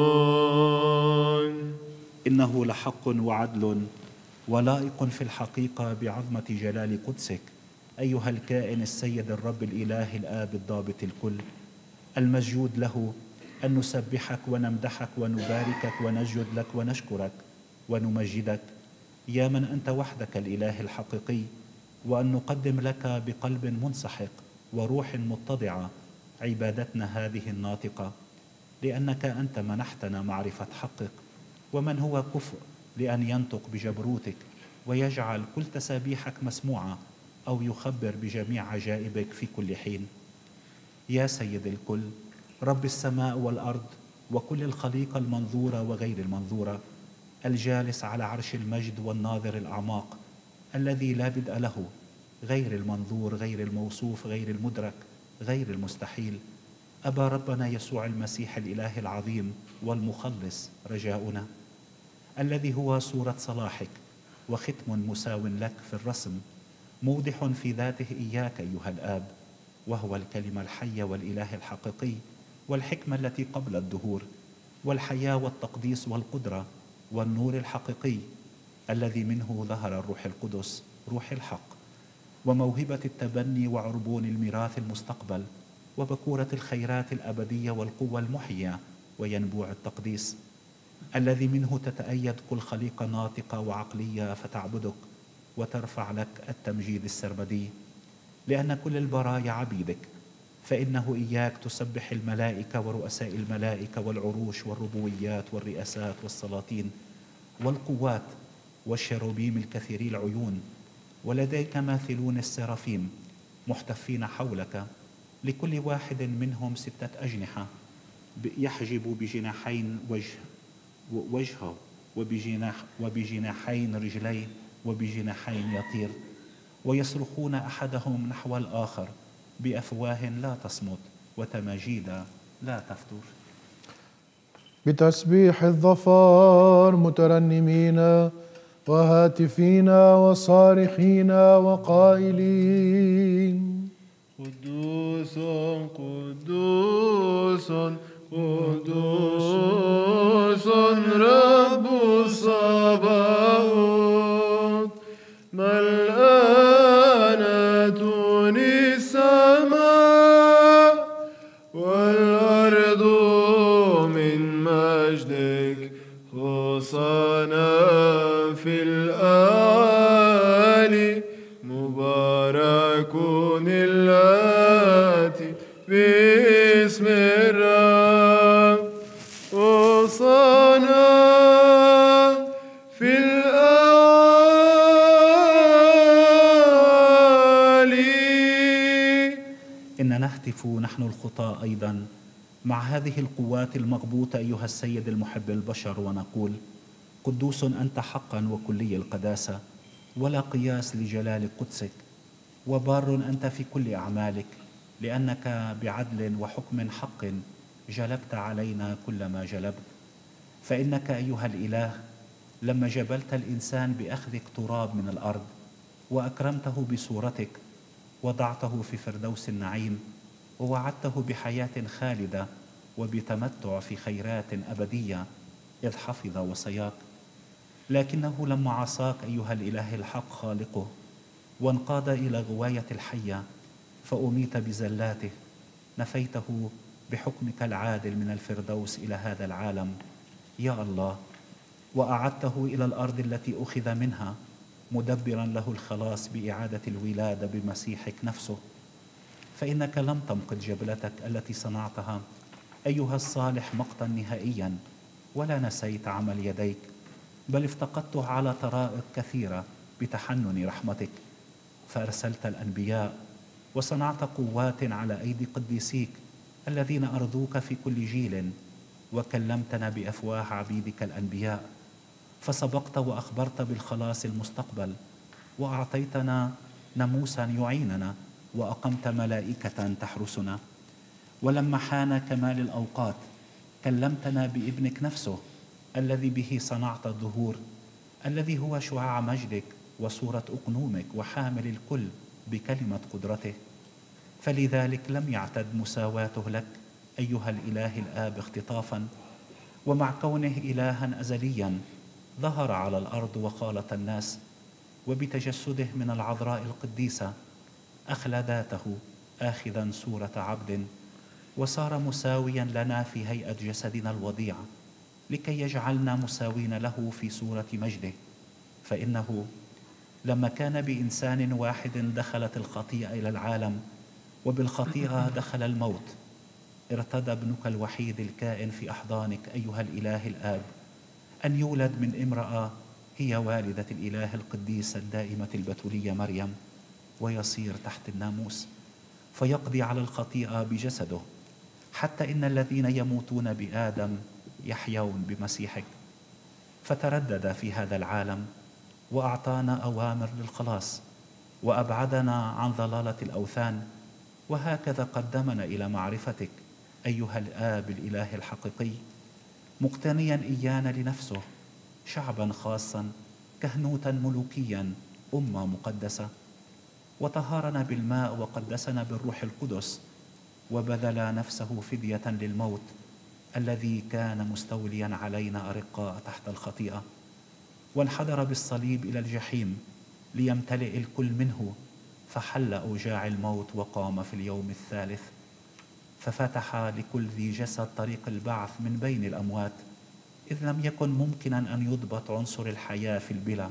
إنه لحق وعدل ولائق في الحقيقة بعظمة جلال قدسك أيها الكائن السيد الرب الإله الآب الضابط الكل، المسجود له أن نسبحك ونمدحك ونباركك ونسجد لك ونشكرك ونمجدك يا من أنت وحدك الإله الحقيقي، وأن نقدم لك بقلب منسحق وروح متضعة عبادتنا هذه الناطقة، لأنك أنت منحتنا معرفة حقك، ومن هو كفء لأن ينطق بجبروتك ويجعل كل تسابيحك مسموعة أو يخبر بجميع عجائبك في كل حين. يا سيد الكل، رب السماء والأرض وكل الخليقة المنظورة وغير المنظورة، الجالس على عرش المجد والناظر الأعماق، الذي لا بدء له، غير المنظور، غير الموصوف، غير المدرك، غير المستحيل، أبا ربنا يسوع المسيح الإله العظيم والمخلص رجاؤنا، الذي هو صورة صلاحك وختم مساو لك في الرسم، موضح في ذاته إياك أيها الآب، وهو الكلمة الحية والإله الحقيقي والحكمة التي قبل الدهور والحياة والتقديس والقدرة والنور الحقيقي، الذي منه ظهر الروح القدس روح الحق وموهبة التبني وعربون الميراث المستقبل وبكورة الخيرات الأبدية والقوة المحية وينبوع التقديس، الذي منه تتأيد كل خليقة ناطقة وعقلية فتعبدك وترفع لك التمجيد السرمدي، لأن كل البرايا عبيدك، فإنه إياك تسبح الملائكة ورؤساء الملائكة والعروش والربويات والرئاسات والسلاطين والقوات والشروبيم الكثيري العيون، ولديك ماثلون السرافيم محتفين حولك، لكل واحد منهم 6 أجنحة يحجب بجناحين وجهه وبجناحين رجليه وبجناحين يطير، ويصرخون أحدهم نحو الآخر بأفواه لا تصمت وتماجيد لا تفتر. بتسبيح الظفار مترنمين وهاتفين وصارخين وقائلين: قدوس قدوس قدوس رب الصباوت ملأ مجدك خصنا في الآل مبارك الآتي باسم الرب خصنا في الآل. إن نهتف نحن الخطاة أيضا مع هذه القوات المغبوطة أيها السيد المحب البشر ونقول: قدوس أنت حقا وكلي القداسة ولا قياس لجلال قدسك، وبار أنت في كل أعمالك، لأنك بعدل وحكم حق جلبت علينا كل ما جلبت. فإنك أيها الإله لما جبلت الإنسان بأخذك تراب من الأرض وأكرمته بصورتك وضعته في فردوس النعيم ووعدته بحياة خالدة وبتمتع في خيرات أبدية إذ حفظ وصاياك، لكنه لما عصاك أيها الإله الحق خالقه وانقاد إلى غواية الحية فأميت بزلاته، نفيته بحكمك العادل من الفردوس إلى هذا العالم يا الله، وأعدته إلى الأرض التي أخذ منها مدبرا له الخلاص بإعادة الولادة بمسيحك نفسه. فإنك لم تمقت جبلتك التي صنعتها أيها الصالح مقتا نهائيا، ولا نسيت عمل يديك، بل افتقدته على طرائق كثيرة بتحنن رحمتك، فأرسلت الأنبياء وصنعت قوات على أيدي قديسيك الذين أرضوك في كل جيل، وكلمتنا بأفواه عبيدك الأنبياء، فسبقت وأخبرت بالخلاص المستقبل، وأعطيتنا ناموسا يعيننا، وأقمت ملائكة تحرسنا. ولما حان كمال الأوقات كلمتنا بابنك نفسه الذي به صنعت الظهور، الذي هو شعاع مجدك وصورة أقنومك وحامل الكل بكلمة قدرته. فلذلك لم يعتد مساواته لك أيها الإله الآب اختطافا، ومع كونه إلها أزليا ظهر على الأرض وخالط الناس، وبتجسده من العذراء القديسة أخلى ذاته آخذا صورة عبد، وصار مساويا لنا في هيئة جسدنا الوضيع لكي يجعلنا مساوين له في صورة مجده. فإنه لما كان بإنسان واحد دخلت الخطيئة إلى العالم، وبالخطيئة دخل الموت، ارتدى ابنك الوحيد الكائن في أحضانك أيها الإله الآب أن يولد من امرأة هي والدة الإله القديس الدائمة البتولية مريم، ويصير تحت الناموس فيقضي على الخطيئة بجسده، حتى إن الذين يموتون بآدم يحيون بمسيحك. فتردد في هذا العالم وأعطانا أوامر للخلاص، وأبعدنا عن ضلالة الأوثان، وهكذا قدمنا إلى معرفتك أيها الآب الإله الحقيقي، مقتنيا إيانا لنفسه شعبا خاصا كهنوتا ملوكيا أمة مقدسة، وطهرنا بالماء وقدسنا بالروح القدس، وبذل نفسه فدية للموت الذي كان مستوليا علينا أرقاء تحت الخطيئة، وانحدر بالصليب إلى الجحيم ليمتلئ الكل منه، فحل أوجاع الموت وقام في اليوم الثالث، ففتح لكل ذي جسد طريق البعث من بين الأموات، إذ لم يكن ممكنا أن يضبط عنصر الحياة في البلا،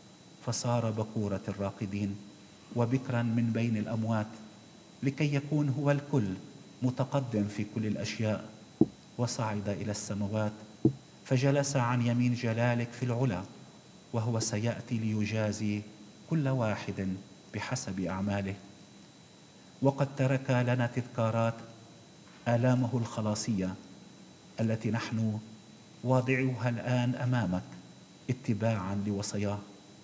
فصار بكورة الراقدين وبكرا من بين الأموات، لكي يكون هو الكل متقدم في كل الأشياء. وصعد إلى السماوات فجلس عن يمين جلالك في العلا، وهو سيأتي ليجازي كل واحد بحسب أعماله. وقد ترك لنا تذكارات آلامه الخلاصية التي نحن واضعوها الآن أمامك اتباعا لوصاياه.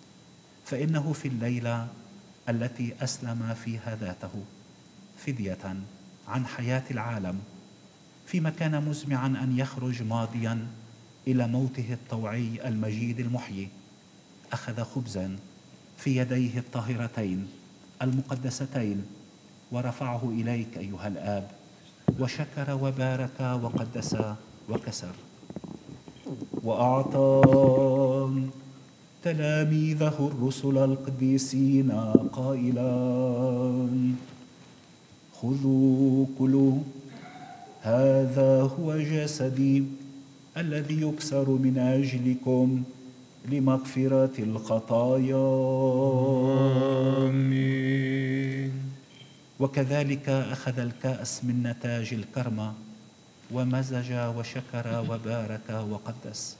فإنه في الليلة التي أسلم فيها ذاته فدية عن حياة العالم، فيما كان مزمعا أن يخرج ماضيا إلى موته الطوعي المجيد المحيي، أخذ خبزا في يديه الطاهرتين المقدستين ورفعه إليك أيها الآب، وشكر وبارك وقدس وكسر، وأعطى تلاميذه الرسل القديسين قائلا: خذوا كلوا، هذا هو جسدي الذي يكسر من أجلكم لمغفرة الخطايا. آمين. وكذلك أخذ الكأس من نتاج الكرمة ومزج وشكر وبارك وقدس،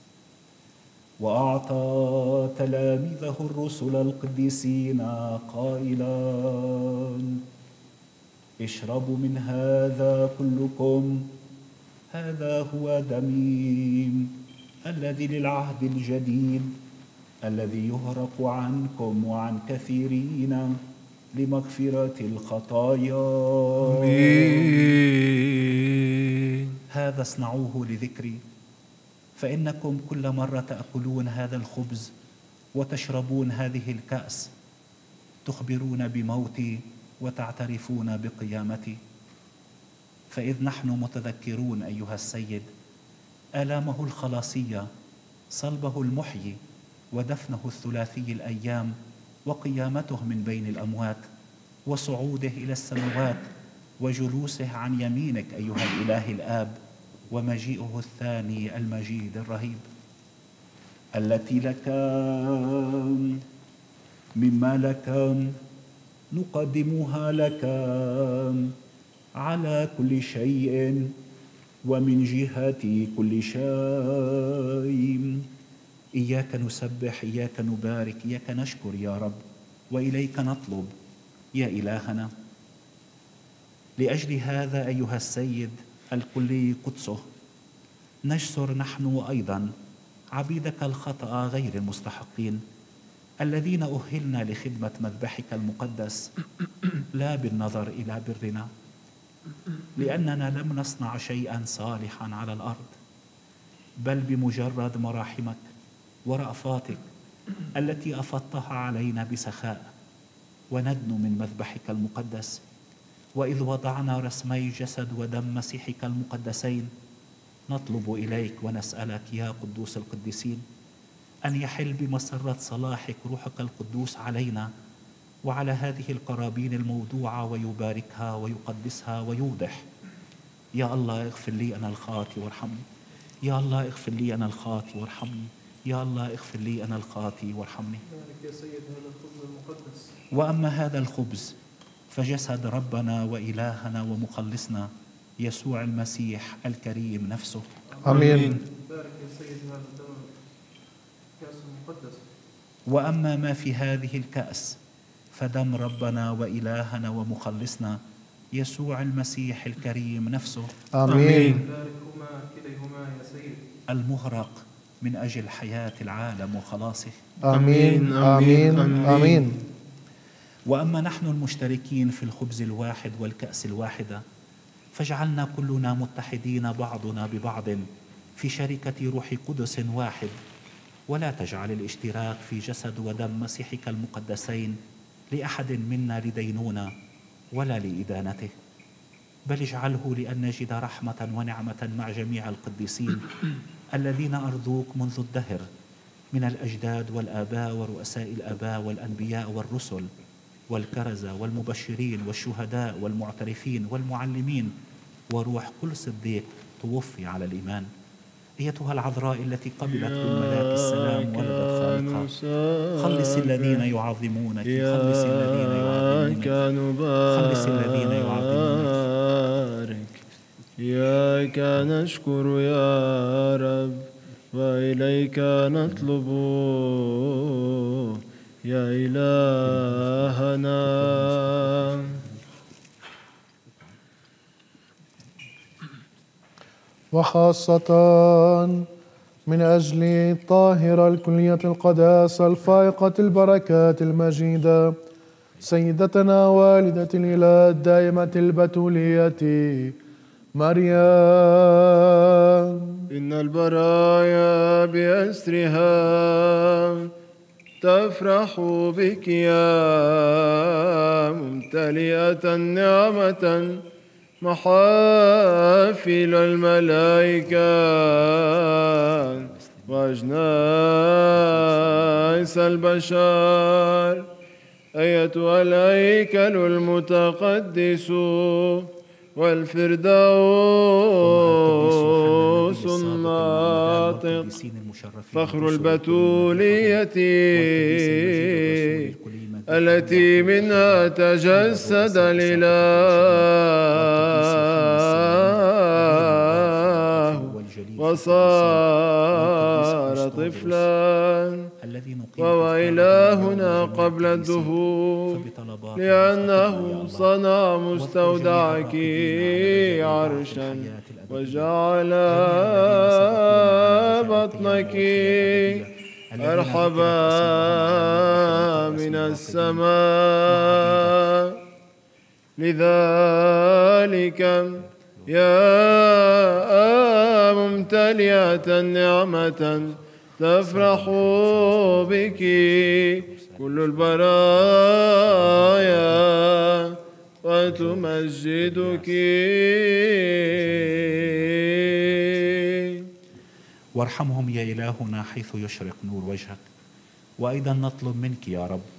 وأعطى تلاميذه الرسل القديسين قائلا: اشربوا من هذا كلكم، هذا هو دمي الذي للعهد الجديد الذي يهرق عنكم وعن كثيرين لمغفرة الخطايا. آمين. هذا اصنعوه لذكري، فإنكم كل مرة تأكلون هذا الخبز وتشربون هذه الكأس تخبرون بموتي وتعترفون بقيامتي. فإذ نحن متذكرون أيها السيد آلامه الخلاصية، صلبه المحيي ودفنه الثلاثي الأيام وقيامته من بين الأموات وصعوده إلى السماوات وجلوسه عن يمينك أيها الإله الآب ومجيئه الثاني المجيد الرهيب، التي لك مما لك نقدمها لك على كل شيء ومن جهة كل شيء. إياك نسبح، إياك نبارك، إياك نشكر يا رب، وإليك نطلب يا إلهنا. لأجل هذا أيها السيد الكلي قدسه نجسر نحن أيضا عبيدك الخطأ غير المستحقين الذين أهلنا لخدمة مذبحك المقدس لا بالنظر إلى برنا، لأننا لم نصنع شيئا صالحا على الأرض، بل بمجرد مراحمك ورأفاتك التي أفضتها علينا بسخاء وندن من مذبحك المقدس. وإذ وضعنا رسمي جسد ودم مسيحك المقدسين نطلب إليك ونسألك يا قدوس القديسين أن يحل بمسرة صلاحك روحك القدوس علينا وعلى هذه القرابين الموضوعة ويباركها ويقدسها ويوضح. يا الله اغفر لي أنا الخاطي وارحمني، يا الله اغفر لي أنا الخاطي وارحمني، يا الله اغفر لي أنا الخاطي وارحمني. بارك يا سيد هذا الخبز المقدس. وأما هذا الخبز فجسد ربنا وإلهنا ومخلصنا يسوع المسيح الكريم نفسه. آمين. بارك يا سيد هذا الدم الكأس المقدس. وأما ما في هذه الكأس فدم ربنا وإلهنا ومخلصنا يسوع المسيح الكريم نفسه. آمين. باركهما كليهما يا سيد. المهرق من أجل حياة العالم وخلاصه. آمين. آمين. آمين. وأما نحن المشتركين في الخبز الواحد والكأس الواحدة فاجعلنا كلنا متحدين بعضنا ببعض في شركة روح قدس واحد، ولا تجعل الاشتراك في جسد ودم مسيحك المقدسين لأحد منا لدينونة ولا لإدانته، بل اجعله لأن نجد رحمة ونعمة مع جميع القديسين الذين أرضوك منذ الدهر من الأجداد والآباء ورؤساء الآباء والأنبياء والرسل والكرزة والمبشرين والشهداء والمعترفين والمعلمين وروح كل صديق توفي على الإيمان. أيتها العذراء التي قبلت بالملاك السلام ولدت خالقها، خلص الذين يعظمونك، خلص الذين يعظمونك، خلص الذين يعظمونك. إياك نشكر يا رب وإليك نطلب يا إلهنا. وخاصة من أجل الطاهرة الكلية القداسة الفائقة البركات المجيدة سيدتنا والدة الإله الدائمة البتولية مريم، إن البرايا بأسرها تفرح بك يا ممتلئة نعمة محافل الملائكة وأجناس البشر، أيتها الهيكل المتقدس والفردوس الناطق فخر البتولية التي منها تجسد الإله وصار طفلا وهو إلهنا قبل الدهور لأنه صنع مستودعك عرشا وجعل بطنك مرحبا من السماء. لذلك يا ممتلئة نعمة تفرح بك كل البرايا وتمجدك. وارحمهم يا إلهنا حيث يشرق نور وجهك. وأيضا نطلب منك يا رب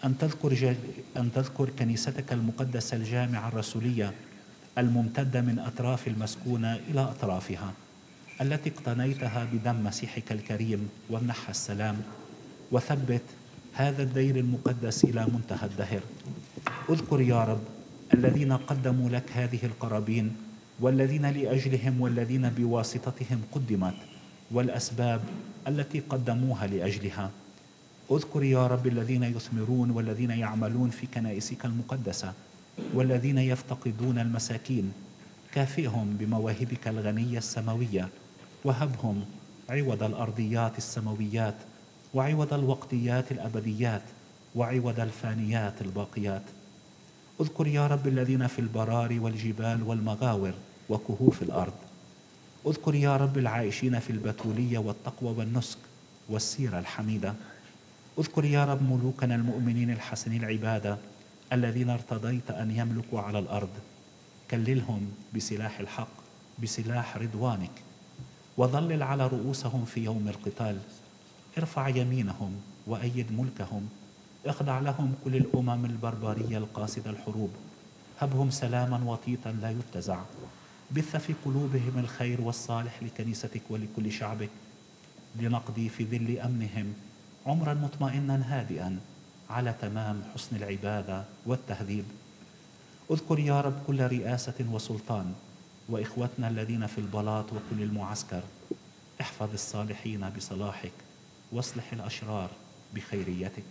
أن تذكر كنيستك المقدسة الجامعة الرسولية الممتدة من أطراف المسكونة إلى أطرافها، التي اقتنيتها بدم مسيحك الكريم وامنحها السلام، وثبت هذا الدير المقدس إلى منتهى الدهر. اذكر يا رب الذين قدموا لك هذه القرابين، والذين لأجلهم والذين بواسطتهم قدمت، والأسباب التي قدموها لأجلها. اذكر يا رب الذين يثمرون والذين يعملون في كنائسك المقدسة، والذين يفتقدون المساكين. كافئهم بمواهبك الغنية السماوية، وهبهم عوض الأرضيات السماويات، وعوض الوقتيات الأبديات، وعوض الفانيات الباقيات. اذكر يا رب الذين في البراري والجبال والمغاور وكهوف الأرض. اذكر يا رب العائشين في البتولية والتقوى والنسك والسيرة الحميدة. اذكر يا رب ملوكنا المؤمنين الحسني العبادة الذين ارتضيت أن يملكوا على الأرض. كللهم بسلاح الحق، بسلاح رضوانك، وظلل على رؤوسهم في يوم القتال. ارفع يمينهم وأيد ملكهم. اخضع لهم كل الأمم البربرية القاصدة الحروب. هبهم سلاما وطيطا لا يتزع. بث في قلوبهم الخير والصالح لكنيستك ولكل شعبك، لنقضي في ظل أمنهم عمرا مطمئنا هادئا على تمام حسن العبادة والتهذيب. اذكر يا رب كل رئاسة وسلطان، وإخوتنا الذين في البلاط وكل المعسكر. احفظ الصالحين بصلاحك، واصلح الأشرار بخيريتك.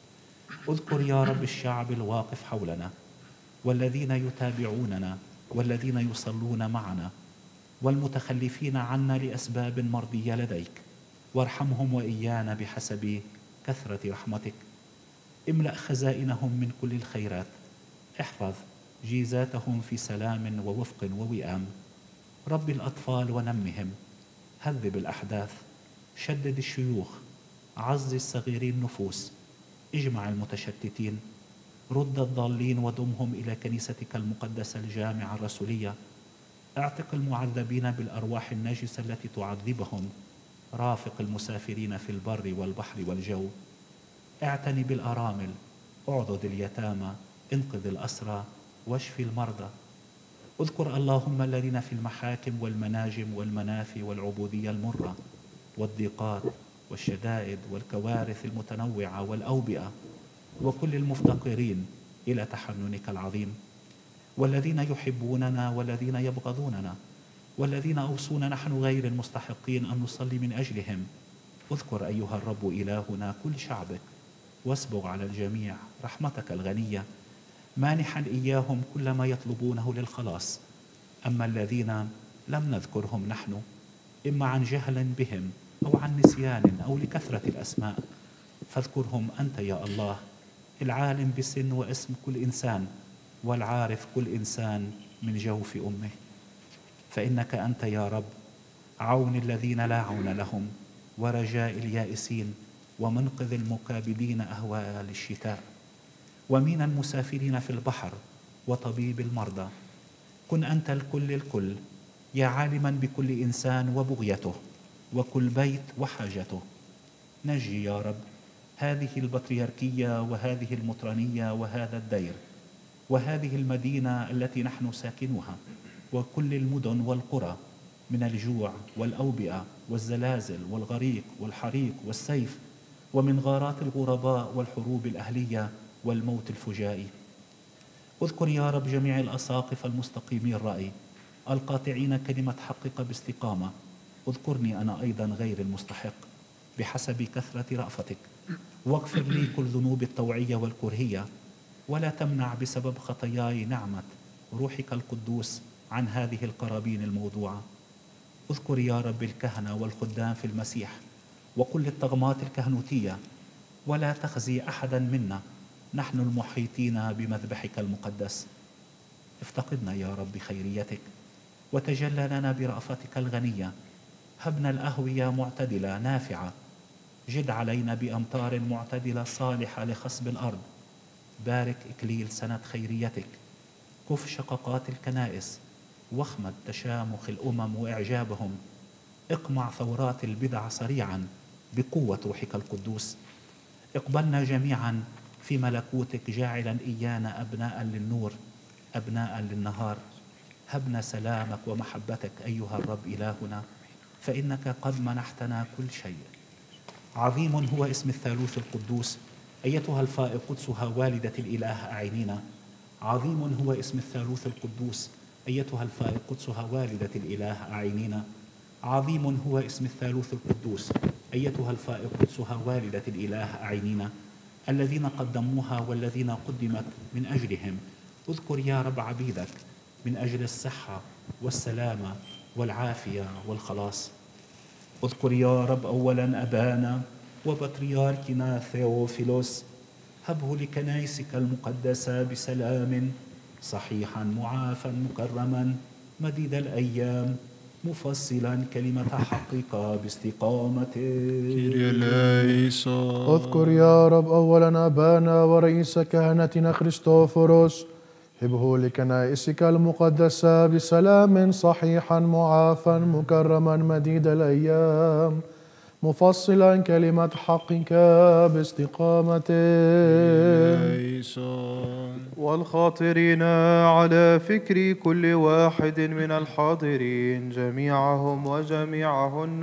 اذكر يا رب الشعب الواقف حولنا، والذين يتابعوننا، والذين يصلون معنا، والمتخلفين عنا لأسباب مرضية لديك. وارحمهم وإيانا بحسب كثرة رحمتك. املأ خزائنهم من كل الخيرات. احفظ جيزاتهم في سلام ووفق ووئام. رب الأطفال ونمهم. هذب الأحداث. شدد الشيوخ. عز الصغيرين النفوس. اجمع المتشتتين. رد الضالين وضمهم إلى كنيستك المقدسة الجامعة الرسولية. اعتق المعذبين بالأرواح النجسة التي تعذبهم. رافق المسافرين في البر والبحر والجو. اعتني بالأرامل. اعضد اليتامى. انقذ الأسرى واشفي المرضى. اذكر اللهم الذين في المحاكم والمناجم والمنافي والعبودية المرة والضيقات والشدائد والكوارث المتنوعة والأوبئة، وكل المفتقرين إلى تحننك العظيم، والذين يحبوننا والذين يبغضوننا، والذين أوصونا نحن غير المستحقين أن نصلي من أجلهم. اذكر أيها الرب إلهنا كل شعبك، واسبغ على الجميع رحمتك الغنية، مانحا إياهم كل ما يطلبونه للخلاص. أما الذين لم نذكرهم نحن، إما عن جهل بهم أو عن نسيان أو لكثرة الأسماء، فاذكرهم أنت يا الله، العالم بسن واسم كل إنسان، والعارف كل إنسان من جوف أمه. فإنك أنت يا رب عون الذين لا عون لهم، ورجاء اليائسين، ومنقذ المكابدين أهوال الشتاء، ومين المسافرين في البحر، وطبيب المرضى. كن أنت الكل الكل، يا عالما بكل إنسان وبغيته، وكل بيت وحاجته. نجي يا رب هذه البطريركية وهذه المطرانية وهذا الدير، وهذه المدينة التي نحن ساكنوها وكل المدن والقرى من الجوع والأوبئة والزلازل والغريق والحريق والسيف ومن غارات الغرباء والحروب الأهلية والموت الفجائي. اذكر يا رب جميع الأساقفة المستقيمي الرأي القاطعين كلمة حقك باستقامة. اذكرني أنا أيضا غير المستحق بحسب كثرة رأفتك، واغفر لي كل ذنوب الطوعية والكرهية، ولا تمنع بسبب خطاياي نعمة روحك القدوس عن هذه القرابين الموضوعة. اذكر يا رب الكهنة والخدام في المسيح وكل الطغمات الكهنوتية، ولا تخزي أحدا منا نحن المحيطين بمذبحك المقدس. افتقدنا يا رب بخيريتك وتجلى لنا برأفتك الغنية. هبنا الأهوية معتدلة نافعة، جد علينا بأمطار معتدلة صالحة لخصب الأرض. بارك إكليل سنة خيريتك، كف شققات الكنائس، واخمد تشامخ الأمم وإعجابهم. اقمع ثورات البدع سريعا بقوة روحك القدوس. اقبلنا جميعا في ملكوتك جاعلا إيانا أبناء للنور أبناء للنهار. هبنا سلامك ومحبتك أيها الرب إلهنا، فإنك قد منحتنا كل شيء. عظيم هو اسم الثالوث القدوس أيتها الفائق قدسها والدة الإله أعينينا. عظيم هو اسم الثالوث القدوس أيتها الفائق قدسها والدة الإله أعينينا. عظيم هو اسم الثالوث القدوس أيتها الفائق قدسها والدة الإله أعينينا. الذين قدموها والذين قدمت من أجلهم اذكر يا رب عبيدك من أجل الصحة والسلامة والعافية والخلاص. اذكر يا رب أولا أبانا وبطريركنا ثيوفيلوس، هبه لكنائسك المقدسة بسلام صحيحا معافا مكرما مديد الأيام، مفصلا كلمة حقك باستقامة. اذكر يا رب أولا أبانا ورئيس كهنتنا خريستوفوروس، هبه لكنائسك المقدسة بسلام صحيحا معافا مكرما مديد الأيام، مفصلا كلمة حقك باستقامة. والخاطرين على فكر كل واحد من الحاضرين جميعهم وجميعهن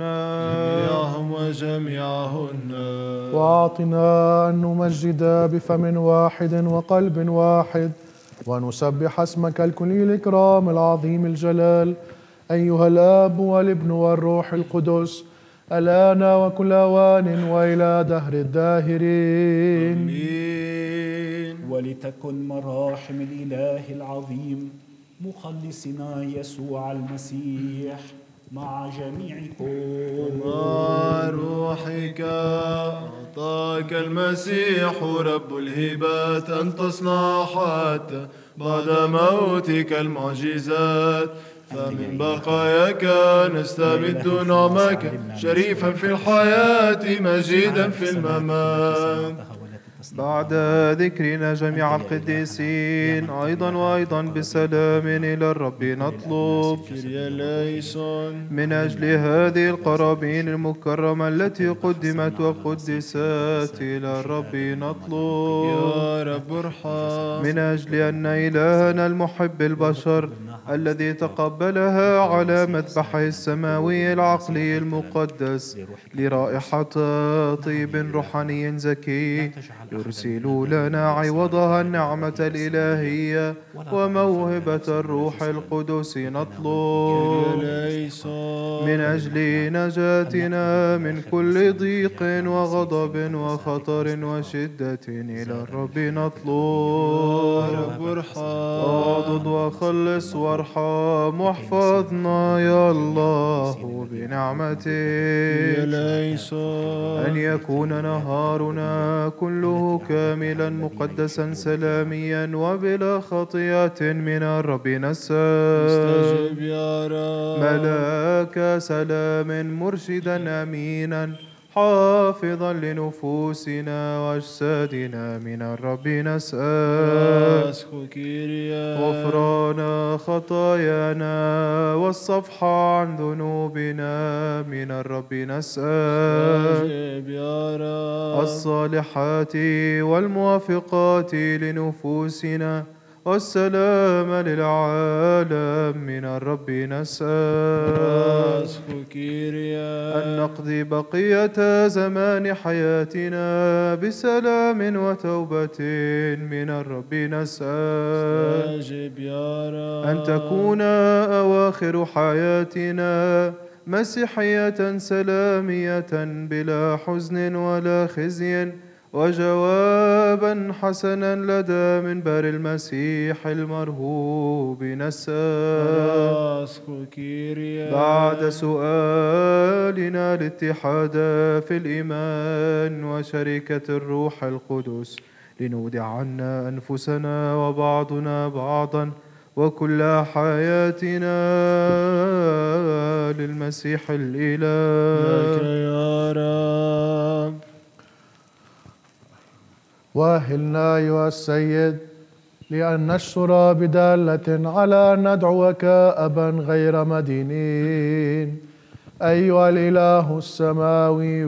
وأعطنا أن نمجد بفم واحد وقلب واحد ونسبح اسمك الكلي الإكرام العظيم الجلال أيها الآب والابن والروح القدس الآن وكل أوان وإلى دهر الداهرين. آمين. ولتكن مراحم الإله العظيم مخلصنا يسوع المسيح مع جميعكم. مع روحك. أعطاك المسيح رب الهبات أن تصنع حتى بعد موتك المعجزات، فمن بقاياك نستمد نعمك شريفا في الحياة مجيدا في الممات. بعد ذكرنا جميع القديسين أيضا بسلام إلى الرب نطلب من أجل هذه القرابين المكرمة التي قدمت وقدست إلى الرب نطلب يا رب ارحم من أجل أن إلهنا المحب البشر الذي تقبلها على مذبحه السماوي العقلي المقدس لرائحة طيب روحاني زكي يرسل لنا عوضها النعمة الإلهية وموهبة الروح القدس نطلب من أجل نجاتنا من كل ضيق وغضب وخطر وشدة إلى الرب نطلب واعضد وخلص وارحم واحفظنا يا الله بنعمتك أن يكون نهارنا كله كاملا مقدسا سلاميا وبلا خطيئة من الرب نسأل. استجب يا رب. ملاك سلام مرشدا أمينا حافظا لنفوسنا وأجسادنا من الرب نسأل. غفران خطايانا والصفح عن ذنوبنا من الرب نسأل. الصالحات والموافقات لنفوسنا والسلام للعالم من الرب نسأل أن نقضي بقية زمان حياتنا بسلام وتوبة من الرب نسأل استجب يا رب. أن تكون أواخر حياتنا مسيحية سلامية بلا حزن ولا خزي، وجوابا حسنا لدى منبر المسيح المرهوب نسأل بعد سؤالنا الاتحاد في الإيمان وشركة الروح القدس لنودع عنا أنفسنا وبعضنا بعضا وكل حياتنا للمسيح الإله. لك يا رب. واهلنا أيها السيد لأن نشر بدالة على أن ندعوك أبا غير مدينين أيها الإله السماوي،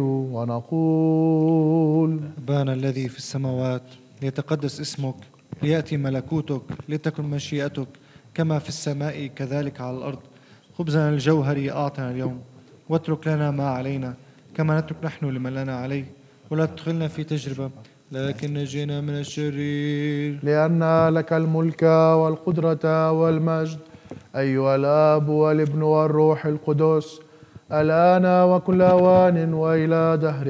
ونقول: أبانا الذي في السماوات، ليتقدس اسمك، ليأتي ملكوتك، لتكن مشيئتك كما في السماء كذلك على الأرض. خبزنا الجوهري أعطنا اليوم، واترك لنا ما علينا كما نترك نحن لمن لنا عليه، ولا تدخلنا في تجربة لكن نجينا من الشرير. لأن لك الملك والقدرة والمجد أيها الآب والابن والروح القدس، الآن وكل أوان وإلى دهر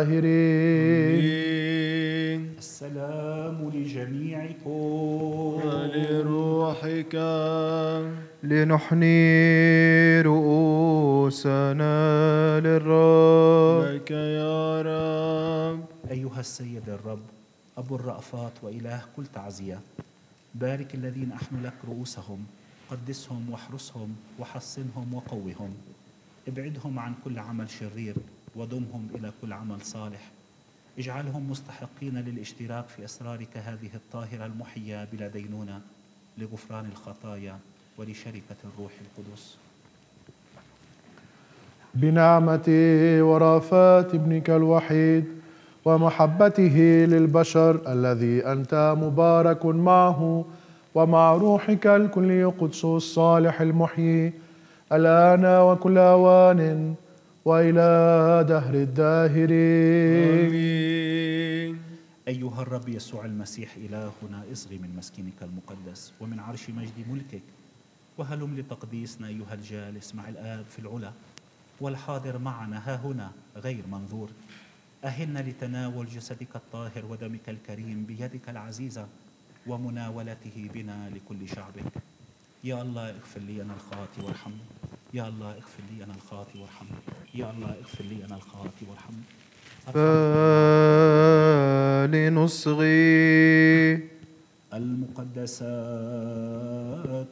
الداهرين. السلام لجميعكم ولروحك. لنحني رؤوسنا للرب. لك يا رب. أيها السيد الرب أبو الرأفات وإله كل تعزية، بارك الذين أحنوا لك رؤوسهم، قدسهم واحرسهم وحصنهم وقوهم، ابعدهم عن كل عمل شرير وضمهم إلى كل عمل صالح، اجعلهم مستحقين للاشتراك في أسرارك هذه الطاهرة المحية بلا دينونة، لغفران الخطايا ولشركة الروح القدس. بنعمة ورافات ابنك الوحيد ومحبته للبشر الذي أنت مبارك معه ومع روحك الكلي قدس الصالح المحيي، الآن وكل أوان وإلى دهر الداهرين. آمين. أيها الرب يسوع المسيح إلهنا، اصغي من مسكنك المقدس ومن عرش مجد ملكك، وهلم لتقديسنا أيها الجالس مع الآب في العلا والحاضر معنا ها هنا غير منظور. أهلنا لتناول جسدك الطاهر ودمك الكريم بيدك العزيزة ومناولته بنا لكل شعبك. يا الله اغفر لي أنا الخاطي وارحمني، يا الله اغفر لي أنا الخاطي وارحمني، يا الله اغفر لي أنا الخاطي وارحمني. فلنصغي. المقدسات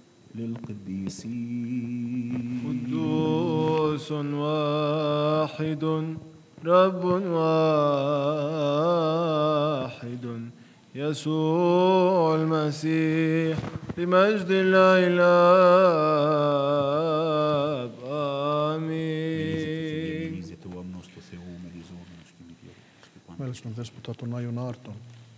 للقديسين. قدوس واحد، رب واحد، يسوع المسيح، بمجد الله الآب. آمين. Meillä on despotato najun arton.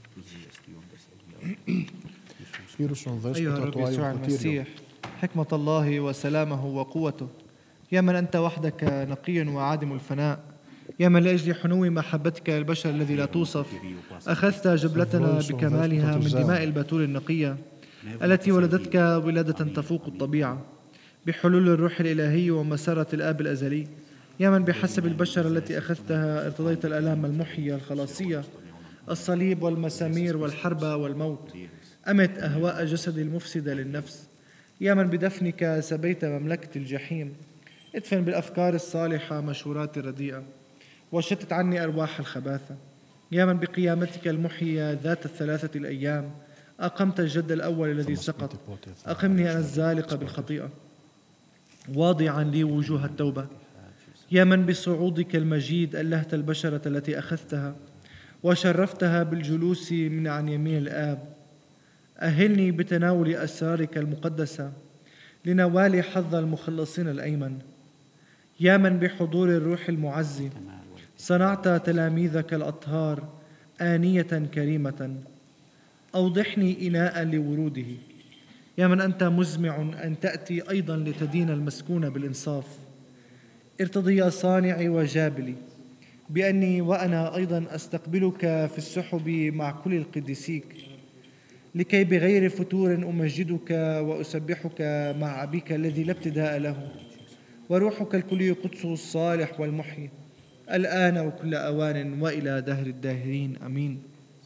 Virus on أيها الرب despotato يسوع ajun المسيح، حكمة الله وسلامه وقوته، يا من أنت وحدك نقي وعادم الفناء، يا من لأجل حنو محبتك للبشر الذي لا توصف أخذت جبلتنا بكمالها من دماء البتول النقية التي ولدتك ولادة تفوق الطبيعة، بحلول الروح الإلهي ومسارة الآب الأزلي، يا من بحسب البشر التي أخذتها ارتضيت الآلام المحية الخلاصية، الصليب والمسامير والحرب والموت، أمت أهواء جسد المفسدة للنفس، يا من بدفنك سبيت مملكة الجحيم، ادفن بالأفكار الصالحة مشورات الرديئة، وشتت عني أرواح الخباثة، يا من بقيامتك المحية ذات الثلاثة الأيام أقمت الجد الأول الذي سقط، أقمني أنا الزالق بالخطيئة واضعا لي وجوه التوبة، يا من بصعودك المجيد ألهت البشرة التي أخذتها وشرفتها بالجلوس من عن يمين الآب، أهلني بتناول أسرارك المقدسة لنوال حظ المخلصين الأيمن، يا من بحضور الروح المعزي صنعت تلاميذك الأطهار آنية كريمة، أوضحني إناء لوروده. يا من أنت مزمع أن تأتي أيضا لتدين المسكون بالإنصاف، ارتضي يا صانعي وجابلي بأني وأنا أيضا أستقبلك في السحب مع كل القديسيك، لكي بغير فتور أمجدك وأسبحك مع أبيك الذي لا ابتداء له، وروحك الكلي قدسه الصالح والمحيي، الآن وكل أوان وإلى دهر الداهرين آمين.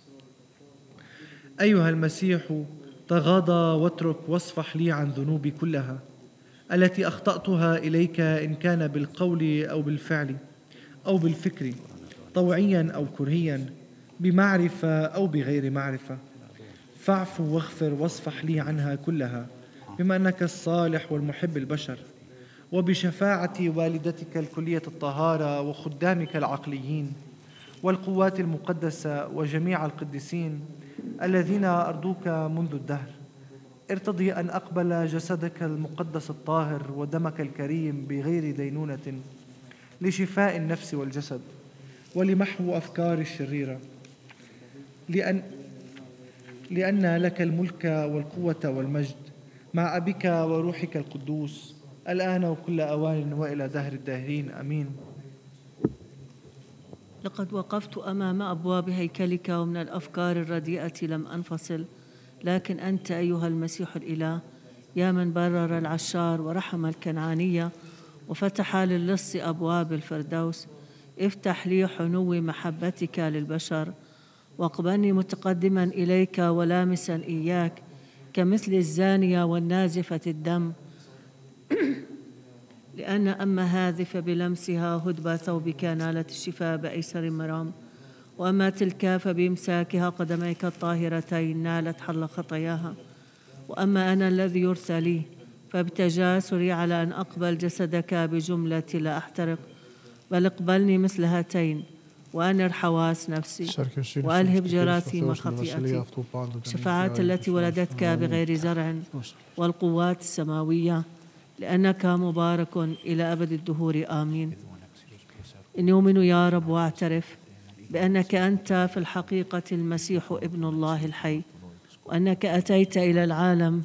أيها المسيح، تغاضى واترك واصفح لي عن ذنوبي كلها التي أخطأتها إليك، إن كان بالقول أو بالفعل أو بالفكر، طوعيا أو كرهيا، بمعرفة أو بغير معرفة. فاعف واغفر واصفح لي عنها كلها، بما أنك الصالح والمحب البشر، وبشفاعة والدتك الكلية الطهارة وخدامك العقليين والقوات المقدسة وجميع القديسين الذين أرضوك منذ الدهر، ارتضي أن أقبل جسدك المقدس الطاهر ودمك الكريم بغير دينونة، لشفاء النفس والجسد ولمحو أفكار الشريرة، لأن لك الملك والقوة والمجد مع أبيك وروحك القدوس، الآن وكل أوان وإلى دهر الداهرين آمين. لقد وقفت أمام أبواب هيكلك، ومن الأفكار الرديئة لم أنفصل، لكن أنت أيها المسيح الإله، يا من برر العشار ورحم الكنعانية وفتح للص أبواب الفردوس، افتح لي حنو محبتك للبشر، واقبلني متقدما إليك ولامسا إياك كمثل الزانية والنازفة الدم، لأن أما هذه فبلمسها هدبة ثوبك نالت الشفاء بأيسر مرام، وأما تلك فبإمساكها قدميك الطاهرتين نالت حل خطاياها، وأما أنا الذي يرثى لي فبتجاسري على أن أقبل جسدك بجملة لا أحترق، بل اقبلني مثل هاتين وأنر حواس نفسي وألهب جراثيم خطيئتي، شفاعات التي ولدتك بغير زرع والقوات السماوية، لأنك مبارك إلى أبد الدهور آمين. إني أؤمن يا رب وأعترف بأنك أنت في الحقيقة المسيح ابن الله الحي، وأنك أتيت إلى العالم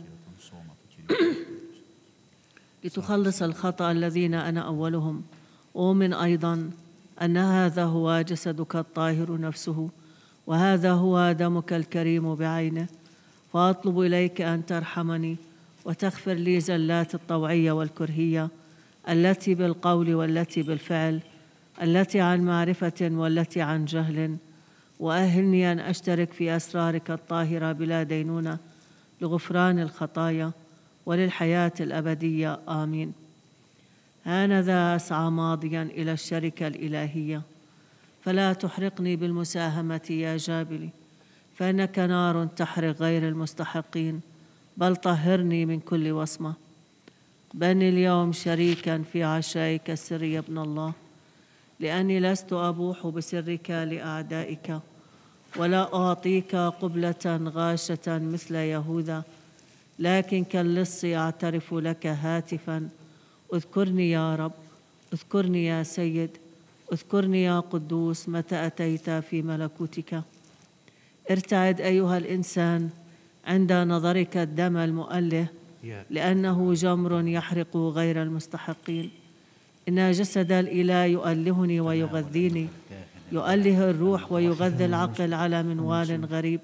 لتخلص الخطأ الذين أنا أولهم. أؤمن أيضا أن هذا هو جسدك الطاهر نفسه، وهذا هو دمك الكريم بعينه، فأطلب إليك أن ترحمني وتغفر لي زلات الطوعية والكرهية التي بالقول والتي بالفعل، التي عن معرفة والتي عن جهل، وأهلني أن أشترك في أسرارك الطاهرة بلا دينونة لغفران الخطايا وللحياة الأبدية آمين. هانذا أسعى ماضيا إلى الشركة الإلهية، فلا تحرقني بالمساهمة يا جابلي، فإنك نار تحرق غير المستحقين، بل طهرني من كل وصمة. اقبلني اليوم شريكا في عشائك السري يا ابن الله، لأني لست أبوح بسرك لأعدائك، ولا أعطيك قبلة غاشة مثل يهوذا، لكن كاللص أعترف لك هاتفا. اذكرني يا رب، اذكرني يا سيد، اذكرني يا قدوس متى أتيت في ملكوتك. ارتعد أيها الإنسان عند نظرك الدم المؤله، لأنه جمر يحرق غير المستحقين. إن جسد الإله يؤلهني ويغذيني، يؤله الروح ويغذي العقل على منوال غريب.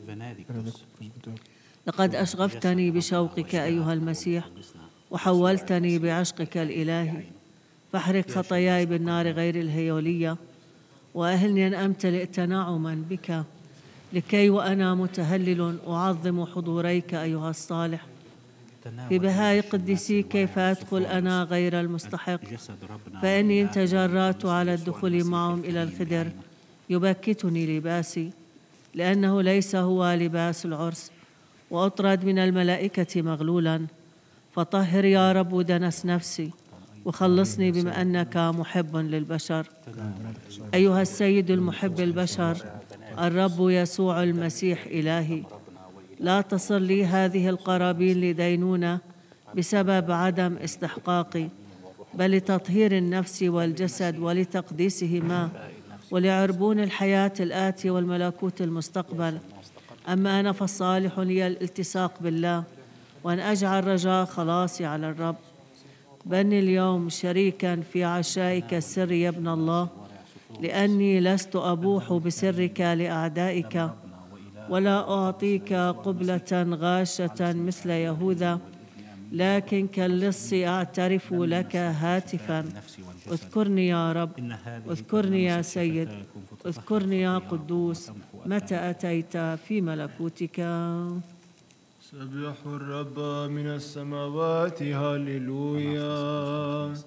لقد أشغفتني بشوقك أيها المسيح، وحولتني بعشقك الإلهي، فاحرق خطاياي بالنار غير الهيولية، وأهلني أن أمتلئ تنعما بك، لكي وأنا متهلل أعظم حضوريك أيها الصالح. في بهاء قدسيك كيف أدخل أنا غير المستحق، فإني إن تجرأت على الدخول معهم إلى الخدر يبكتني لباسي، لأنه ليس هو لباس العرس، وأطرد من الملائكة مغلولا. فطهر يا رب دنس نفسي، وخلصني بما أنك محب للبشر. أيها السيد المحب البشر، الرب يسوع المسيح إلهي، لا تصل لي هذه القرابين لدينونة بسبب عدم استحقاقي، بل لتطهير النفس والجسد ولتقديسهما ولعربون الحياة الآتي والملكوت المستقبل، أما أنا فالصالح لي الالتصاق بالله، وأن أجعل رجاء خلاصي على الرب. بني اليوم شريكا في عشائك السر يا ابن الله، لأني لست أبوح بسرك لأعدائك، ولا أعطيك قبلة غاشة مثل يهوذا، لكن كاللص أعترف لك هاتفا. اذكرني يا رب، اذكرني يا سيد، اذكرني يا قدوس متى أتيت في ملكوتك. سبحوا الرب من السماوات هللويا.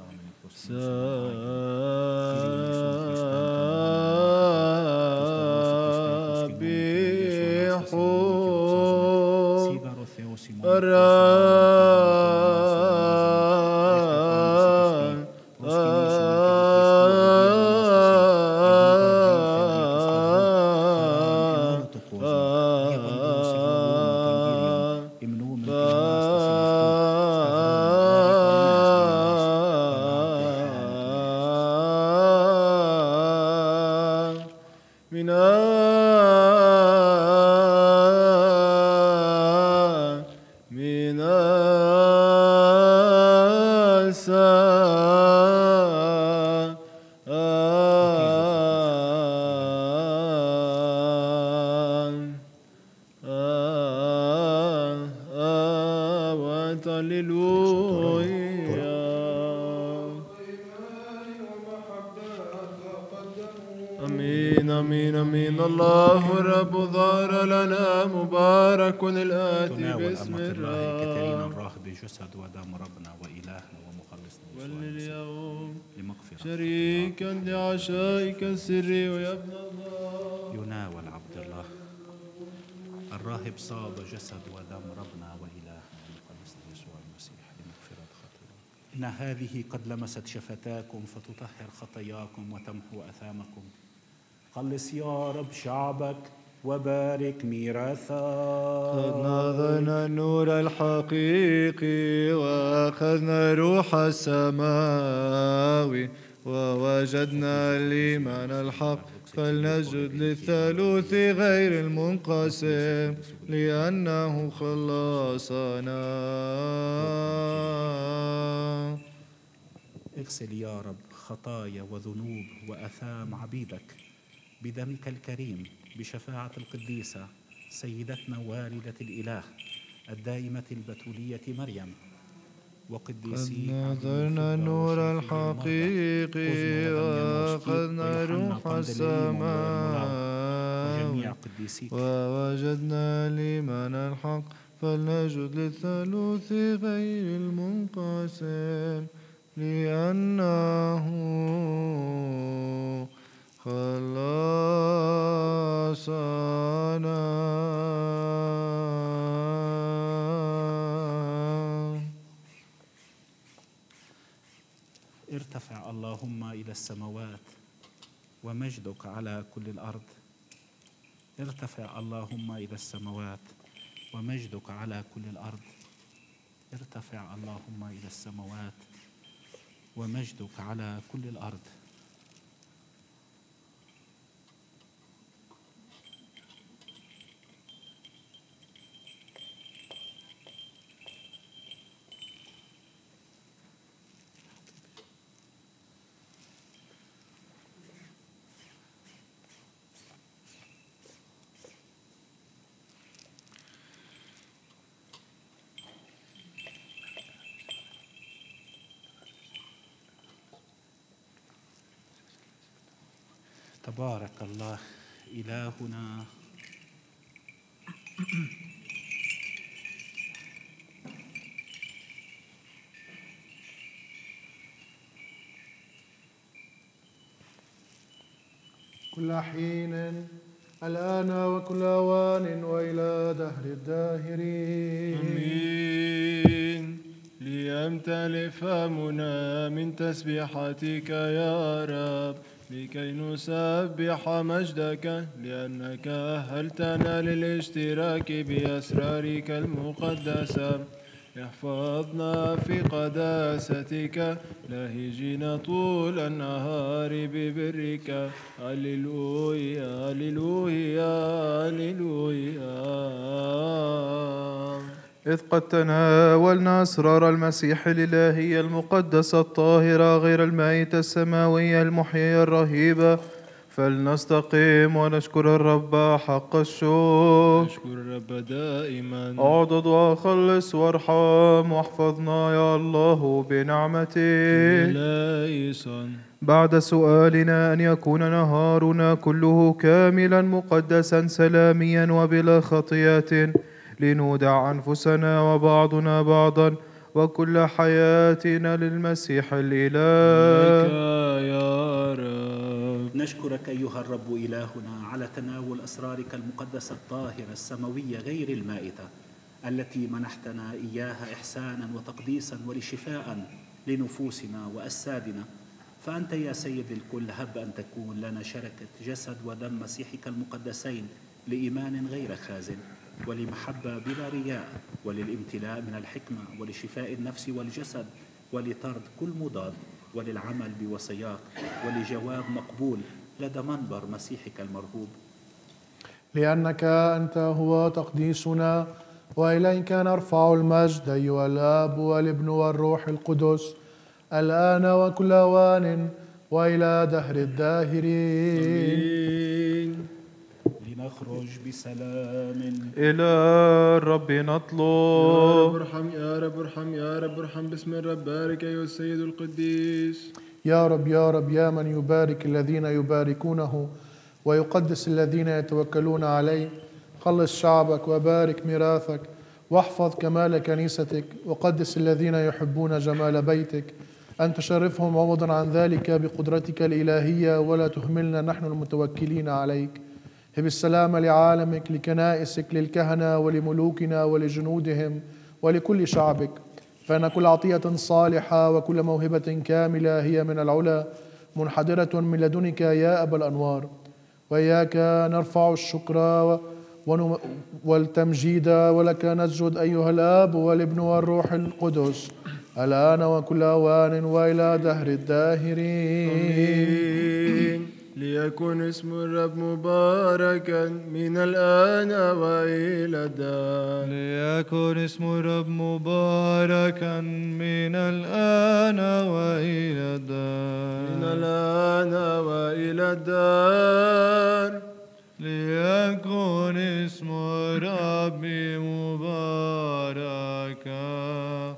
سبحوا آمين آمين آمين. الله الرب ظهر لنا مبارك الآتي تناول باسم أمة الله كترين الرب. الراهب جسد ودم ربنا وإلهنا ومخلصنا يسوع المسيح ولليوم لمغفرة شريكا لعشائك السري ويا ابن الله. يناول عبد الله الراهب صاب جسد ودم ربنا وإلهنا ومخلصنا يسوع المسيح لمغفرة خطاياكم. إن هذه قد لمست شفتاكم فتطهر خطاياكم وتمحو أثامكم. خلص يا رب شعبك وبارك ميراثا. قد نظرنا النور الحقيقي وأخذنا روح السماوي ووجدنا الإيمان الحق، فلنسجد للثالوث غير المنقسم لأنه خلصنا. اغسل يا رب خطايا وذنوب وأثام عبيدك بدمك الكريم بشفاعة القديسة سيدتنا والدة الإله الدائمة البتولية مريم وقديسي. قد نظرنا النور الحقيقي وأخذنا روح السماء ووجدنا الإيمان الحق، فلنسجد للثالوث غير المنقسم لأنه خلصنا. ارتفع اللهم إلى السماوات ومجدك على كل الأرض. ارتفع اللهم إلى السماوات ومجدك على كل الأرض. ارتفع اللهم إلى السماوات ومجدك على كل الأرض. تبارك الله إلهنا كل حين الآن وكل أوان وإلى دهر الداهرين. آمين. ليمتلئ فمنا من تسبيحاتك يا رب، لكي نسبح مجدك، لأنك أهلتنا للاشتراك بأسرارك المقدسة. احفظنا في قداستك لاهجين طول النهار ببرك. هللويا هللويا هللويا. إذ قد تناولنا أسرار المسيح الإلهي المقدسة الطاهرة غير الميتة السماوية المحيية الرهيبة، فلنستقيم ونشكر الرب حق الشكر. نشكر الرب دائما. اعضد وخلص وارحم واحفظنا يا الله بنعمتك. لايسون. بعد سؤالنا أن يكون نهارنا كله كاملا مقدسا سلاميا وبلا خطيئة، لنودع أنفسنا وبعضنا بعضا وكل حياتنا للمسيح الإله. لك يا رب. نشكرك أيها الرب إلهنا على تناول أسرارك المقدسة الطاهرة السماوية غير المائتة، التي منحتنا إياها إحسانا وتقديسا ولشفاء لنفوسنا وأجسادنا. فأنت يا سيد الكل هب أن تكون لنا شركة جسد ودم مسيحك المقدسين لإيمان غير خازن، ولمحبة بلا رياء، وللامتلاء من الحكمة، ولشفاء النفس والجسد، ولطرد كل مضاد، وللعمل بوصياك، ولجواب مقبول لدى منبر مسيحك المرهوب. لأنك أنت هو تقديسنا، وإليك نرفع المجد أيها الآب والابن والروح القدس، الآن وكل أوان وإلى دهر الداهرين. لنخرج بسلام إلى الرب يا نطلب. رب ارحم يا رب ارحم يا رب ارحم. باسم الرب بارك أيها السيد القديس. يا رب يا رب يا من يبارك الذين يباركونه ويقدس الذين يتوكلون عليه، خلص شعبك وبارك ميراثك، واحفظ كمال كنيستك، وقدس الذين يحبون جمال بيتك، أن تشرفهم عوضا عن ذلك بقدرتك الإلهية، ولا تهملنا نحن المتوكلين عليك. هب السلام لعالمك، لكنائسك، للكهنة ولملوكنا ولجنودهم ولكل شعبك، فإن كل عطية صالحة وكل موهبة كاملة هي من العلا منحدرة من لدنك يا أبا الأنوار. وإياك نرفع الشكر والتمجيد، ولك نسجد أيها الآب والابن والروح القدس، الآن وكل أوان وإلى دهر الداهرين. ليكن اسم الرب مباركا من الآن وإلى الدار. ليكن اسم الرب مباركا من الآن وإلى الدار. من الآن وإلى الدار. ليكن اسم الرب مباركا.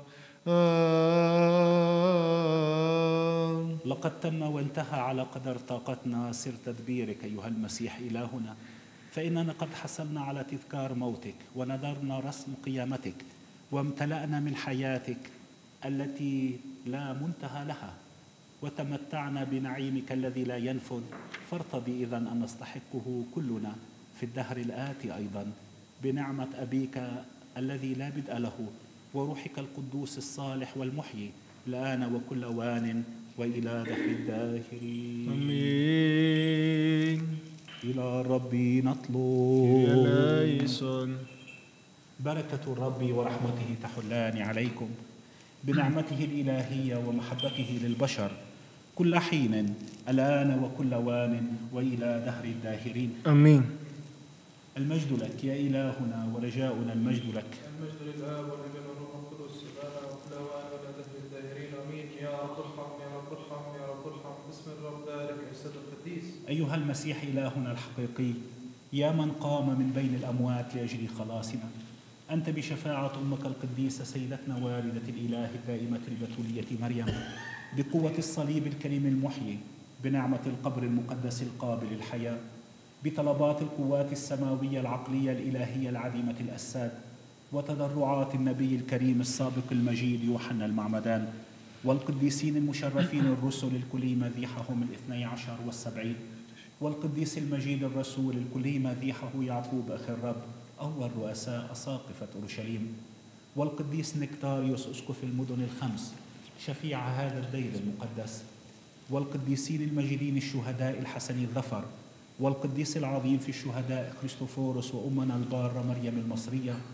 لقد تم وانتهى على قدر طاقتنا سر تدبيرك أيها المسيح إلهنا، فإننا قد حصلنا على تذكار موتك ونذرنا رسم قيامتك، وامتلأنا من حياتك التي لا منتهى لها، وتمتعنا بنعيمك الذي لا ينفد. فارتضي إذن أن نستحقه كلنا في الدهر الآتي أيضا بنعمة أبيك الذي لا بدء له، وروحك القدوس الصالح والمحيي، الآن وكل أوان وإلى دهر الداهرين. آمين. إلى الرب يا نطلب. لايسون. بركة الرب ورحمته تحلان عليكم، بنعمته الإلهية ومحبته للبشر كل حين، الآن وكل أوان وإلى دهر الداهرين. آمين. المجد لك يا إلهنا ورجاؤنا المجد لك. المجد للآب والابن والروح القدس الآن وكل أوان وإلى دهر الداهرين. آمين. يا رب ارحم يا رب ارحم يا رب ارحم. باسم الرب بارك يا أستاذ القديس. أيها المسيح إلهنا الحقيقي، يا من قام من بين الأموات لأجل خلاصنا، أنت بشفاعة أمك القديسة سيدتنا والدة الإله الدائمة البتولية مريم، بقوة الصليب الكريم المحيي، بنعمة القبر المقدس القابل الحياة، بطلبات القوات السماوية العقلية الإلهية العديمة الأساد، وتضرعات النبي الكريم السابق المجيد يوحنا المعمدان، والقديسين المشرفين الرسل الكلي مذيحهم 12 والسبعين، والقديس المجيد الرسول الكلي مذيحه يعقوب أخي الرب أول رؤساء أساقفة أورشليم، والقديس نكتاريوس أسقف المدن الخمس شفيع هذا الدير المقدس، والقديسين المجيدين الشهداء الحسن الظفر، والقديس العظيم في الشهداء كريستوفوروس وأمنا البارة مريم المصرية،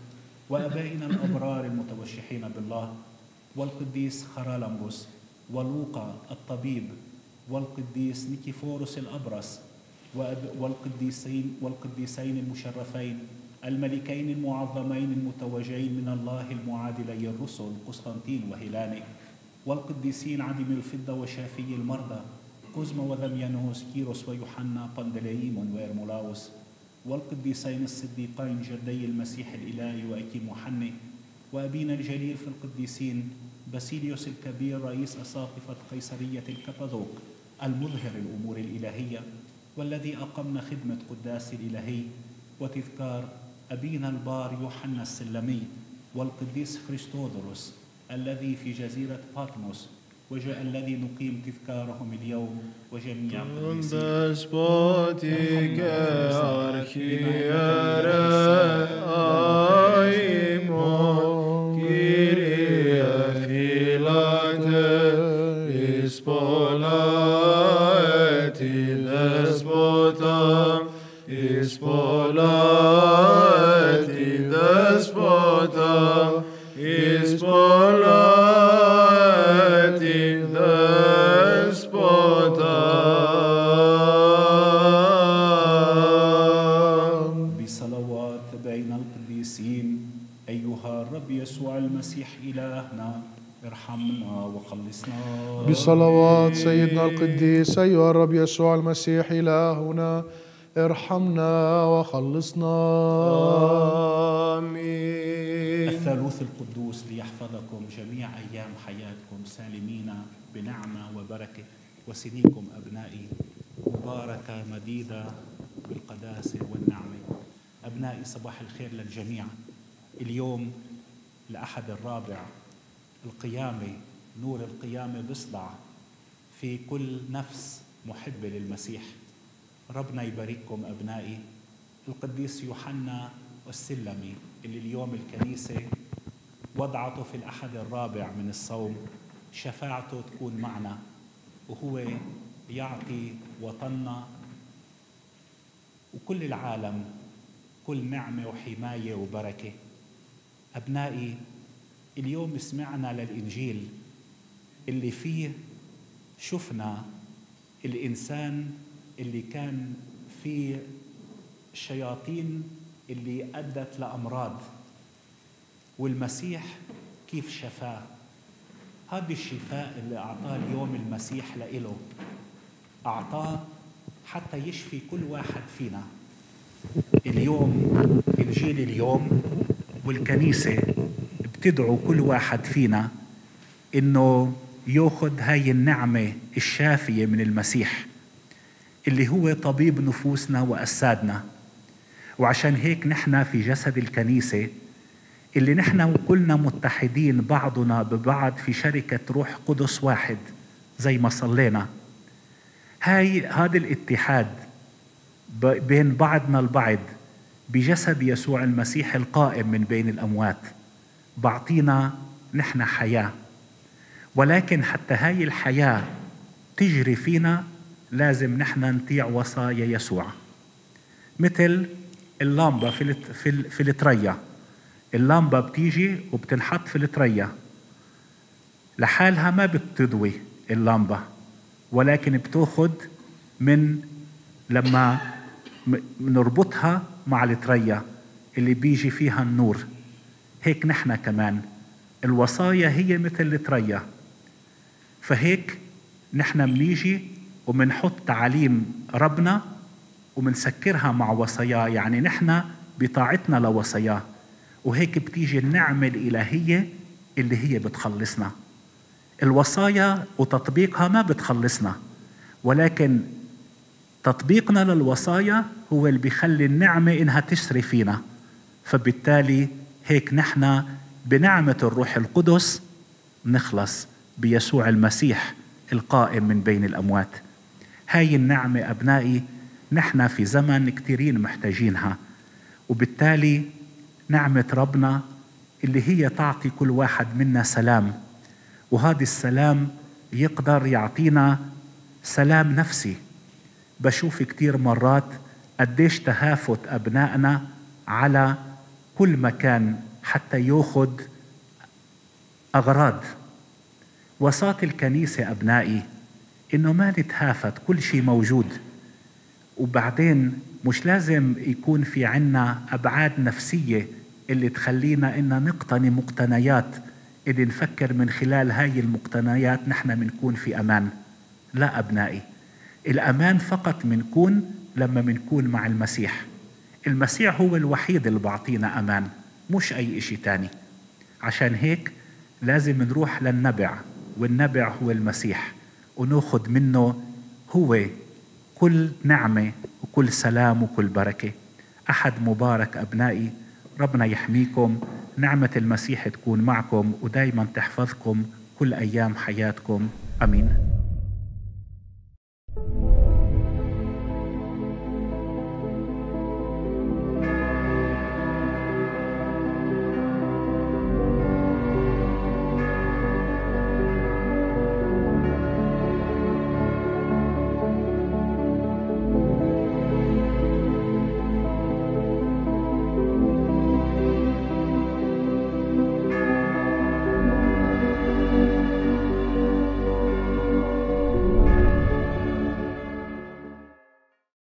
وأبائنا الأبرار المتوشحين بالله، والقديس خرالمبوس ولوقا الطبيب، والقديس نيكيفوروس الأبرص، والقديسين المشرفين الملكين المعظمين المتوجين من الله المعادلي الرسل قسطنطين وهيلاني، والقديسين عدم الفضة وشافي المرضى كوزما وذميانوس كيروس ويوحنا بندليمون وإرمولاوس، والقديسين الصديقين جدي المسيح الإلهي وأكيم وحني، وأبينا الجليل في القديسين باسيليوس الكبير رئيس أساقفة قيصرية الكابادوك المظهر الأمور الإلهية، والذي أقمنا خدمة قداس الإلهي، وتذكار أبينا البار يوحنا السلمي، والقديس خريستودوروس الذي في جزيرة باتموس، الذي نقيم تذكارهم اليوم، وجميع القديسين. بصلوات بين القديسين أيها الرب يسوع المسيح إلهنا ارحمنا وخلصنا. بصلوات سيدنا القديس أيها الرب يسوع المسيح إلهنا ارحمنا وخلصنا. آمين. الثالوث القدوس ليحفظكم جميع أيام حياتكم سالمين بنعمة وبركة، وسنيكم أبنائي مباركة مديدة بالقداسة والنعمة. أبنائي صباح الخير للجميع. اليوم الأحد الرابع، القيامة، نور القيامة بيصدع في كل نفس محبة للمسيح. ربنا يبارككم أبنائي. القديس يوحنا السلمي اللي اليوم الكنيسة وضعته في الأحد الرابع من الصوم، شفاعته تكون معنا، وهو يعطي وطننا وكل العالم كل نعمة وحماية وبركة. أبنائي اليوم سمعنا للإنجيل اللي فيه شفنا الإنسان اللي كان فيه شياطين اللي أدت لأمراض، والمسيح كيف شفاه. هذا الشفاء اللي أعطاه اليوم المسيح لإله، أعطاه حتى يشفي كل واحد فينا. اليوم إنجيل اليوم والكنيسة بتدعو كل واحد فينا إنه يأخذ هاي النعمة الشافية من المسيح اللي هو طبيب نفوسنا وأجسادنا. وعشان هيك نحن في جسد الكنيسة اللي نحن وكلنا متحدين بعضنا ببعض في شركة روح قدس واحد زي ما صلينا. هذا الاتحاد بين بعضنا البعض بجسد يسوع المسيح القائم من بين الأموات بعطينا نحن حياة. ولكن حتى هاي الحياة تجري فينا لازم نحن نطيع وصايا يسوع. مثل اللمبة في التريا، اللمبة بتيجي وبتنحط في التريا لحالها، ما بتضوي اللمبة، ولكن بتاخد من لما نربطها مع التريا اللي بيجي فيها النور. هيك نحن كمان الوصايا هي مثل التريا، فهيك نحن بنيجي ومنحط تعاليم ربنا ومنسكرها مع وصاياه، يعني نحن بطاعتنا لوصاياه، وهيك بتيجي النعمة الإلهية اللي هي بتخلصنا. الوصايا وتطبيقها ما بتخلصنا، ولكن تطبيقنا للوصايا هو اللي بيخلي النعمة إنها تسري فينا. فبالتالي هيك نحن بنعمة الروح القدس نخلص بيسوع المسيح القائم من بين الأموات. هاي النعمة أبنائي نحن في زمن كتيرين محتاجينها، وبالتالي نعمة ربنا اللي هي تعطي كل واحد منا سلام، وهذا السلام يقدر يعطينا سلام نفسي. بشوف كتير مرات قديش تهافت أبنائنا على كل مكان حتى يأخذ أغراض. وصاة الكنيسة أبنائي إنه ما نتهافت، كل شيء موجود. وبعدين مش لازم يكون في عنا أبعاد نفسية اللي تخلينا إننا نقتني مقتنيات اللي نفكر من خلال هاي المقتنيات نحن منكون في أمان. لا أبنائي، الأمان فقط منكون لما منكون مع المسيح. المسيح هو الوحيد اللي بعطينا أمان، مش أي إشي تاني. عشان هيك لازم نروح للنبع، والنبع هو المسيح، ونأخذ منه هو كل نعمة وكل سلام وكل بركة. أحد مبارك أبنائي، ربنا يحميكم، نعمة المسيح تكون معكم ودايما تحفظكم كل أيام حياتكم. أمين.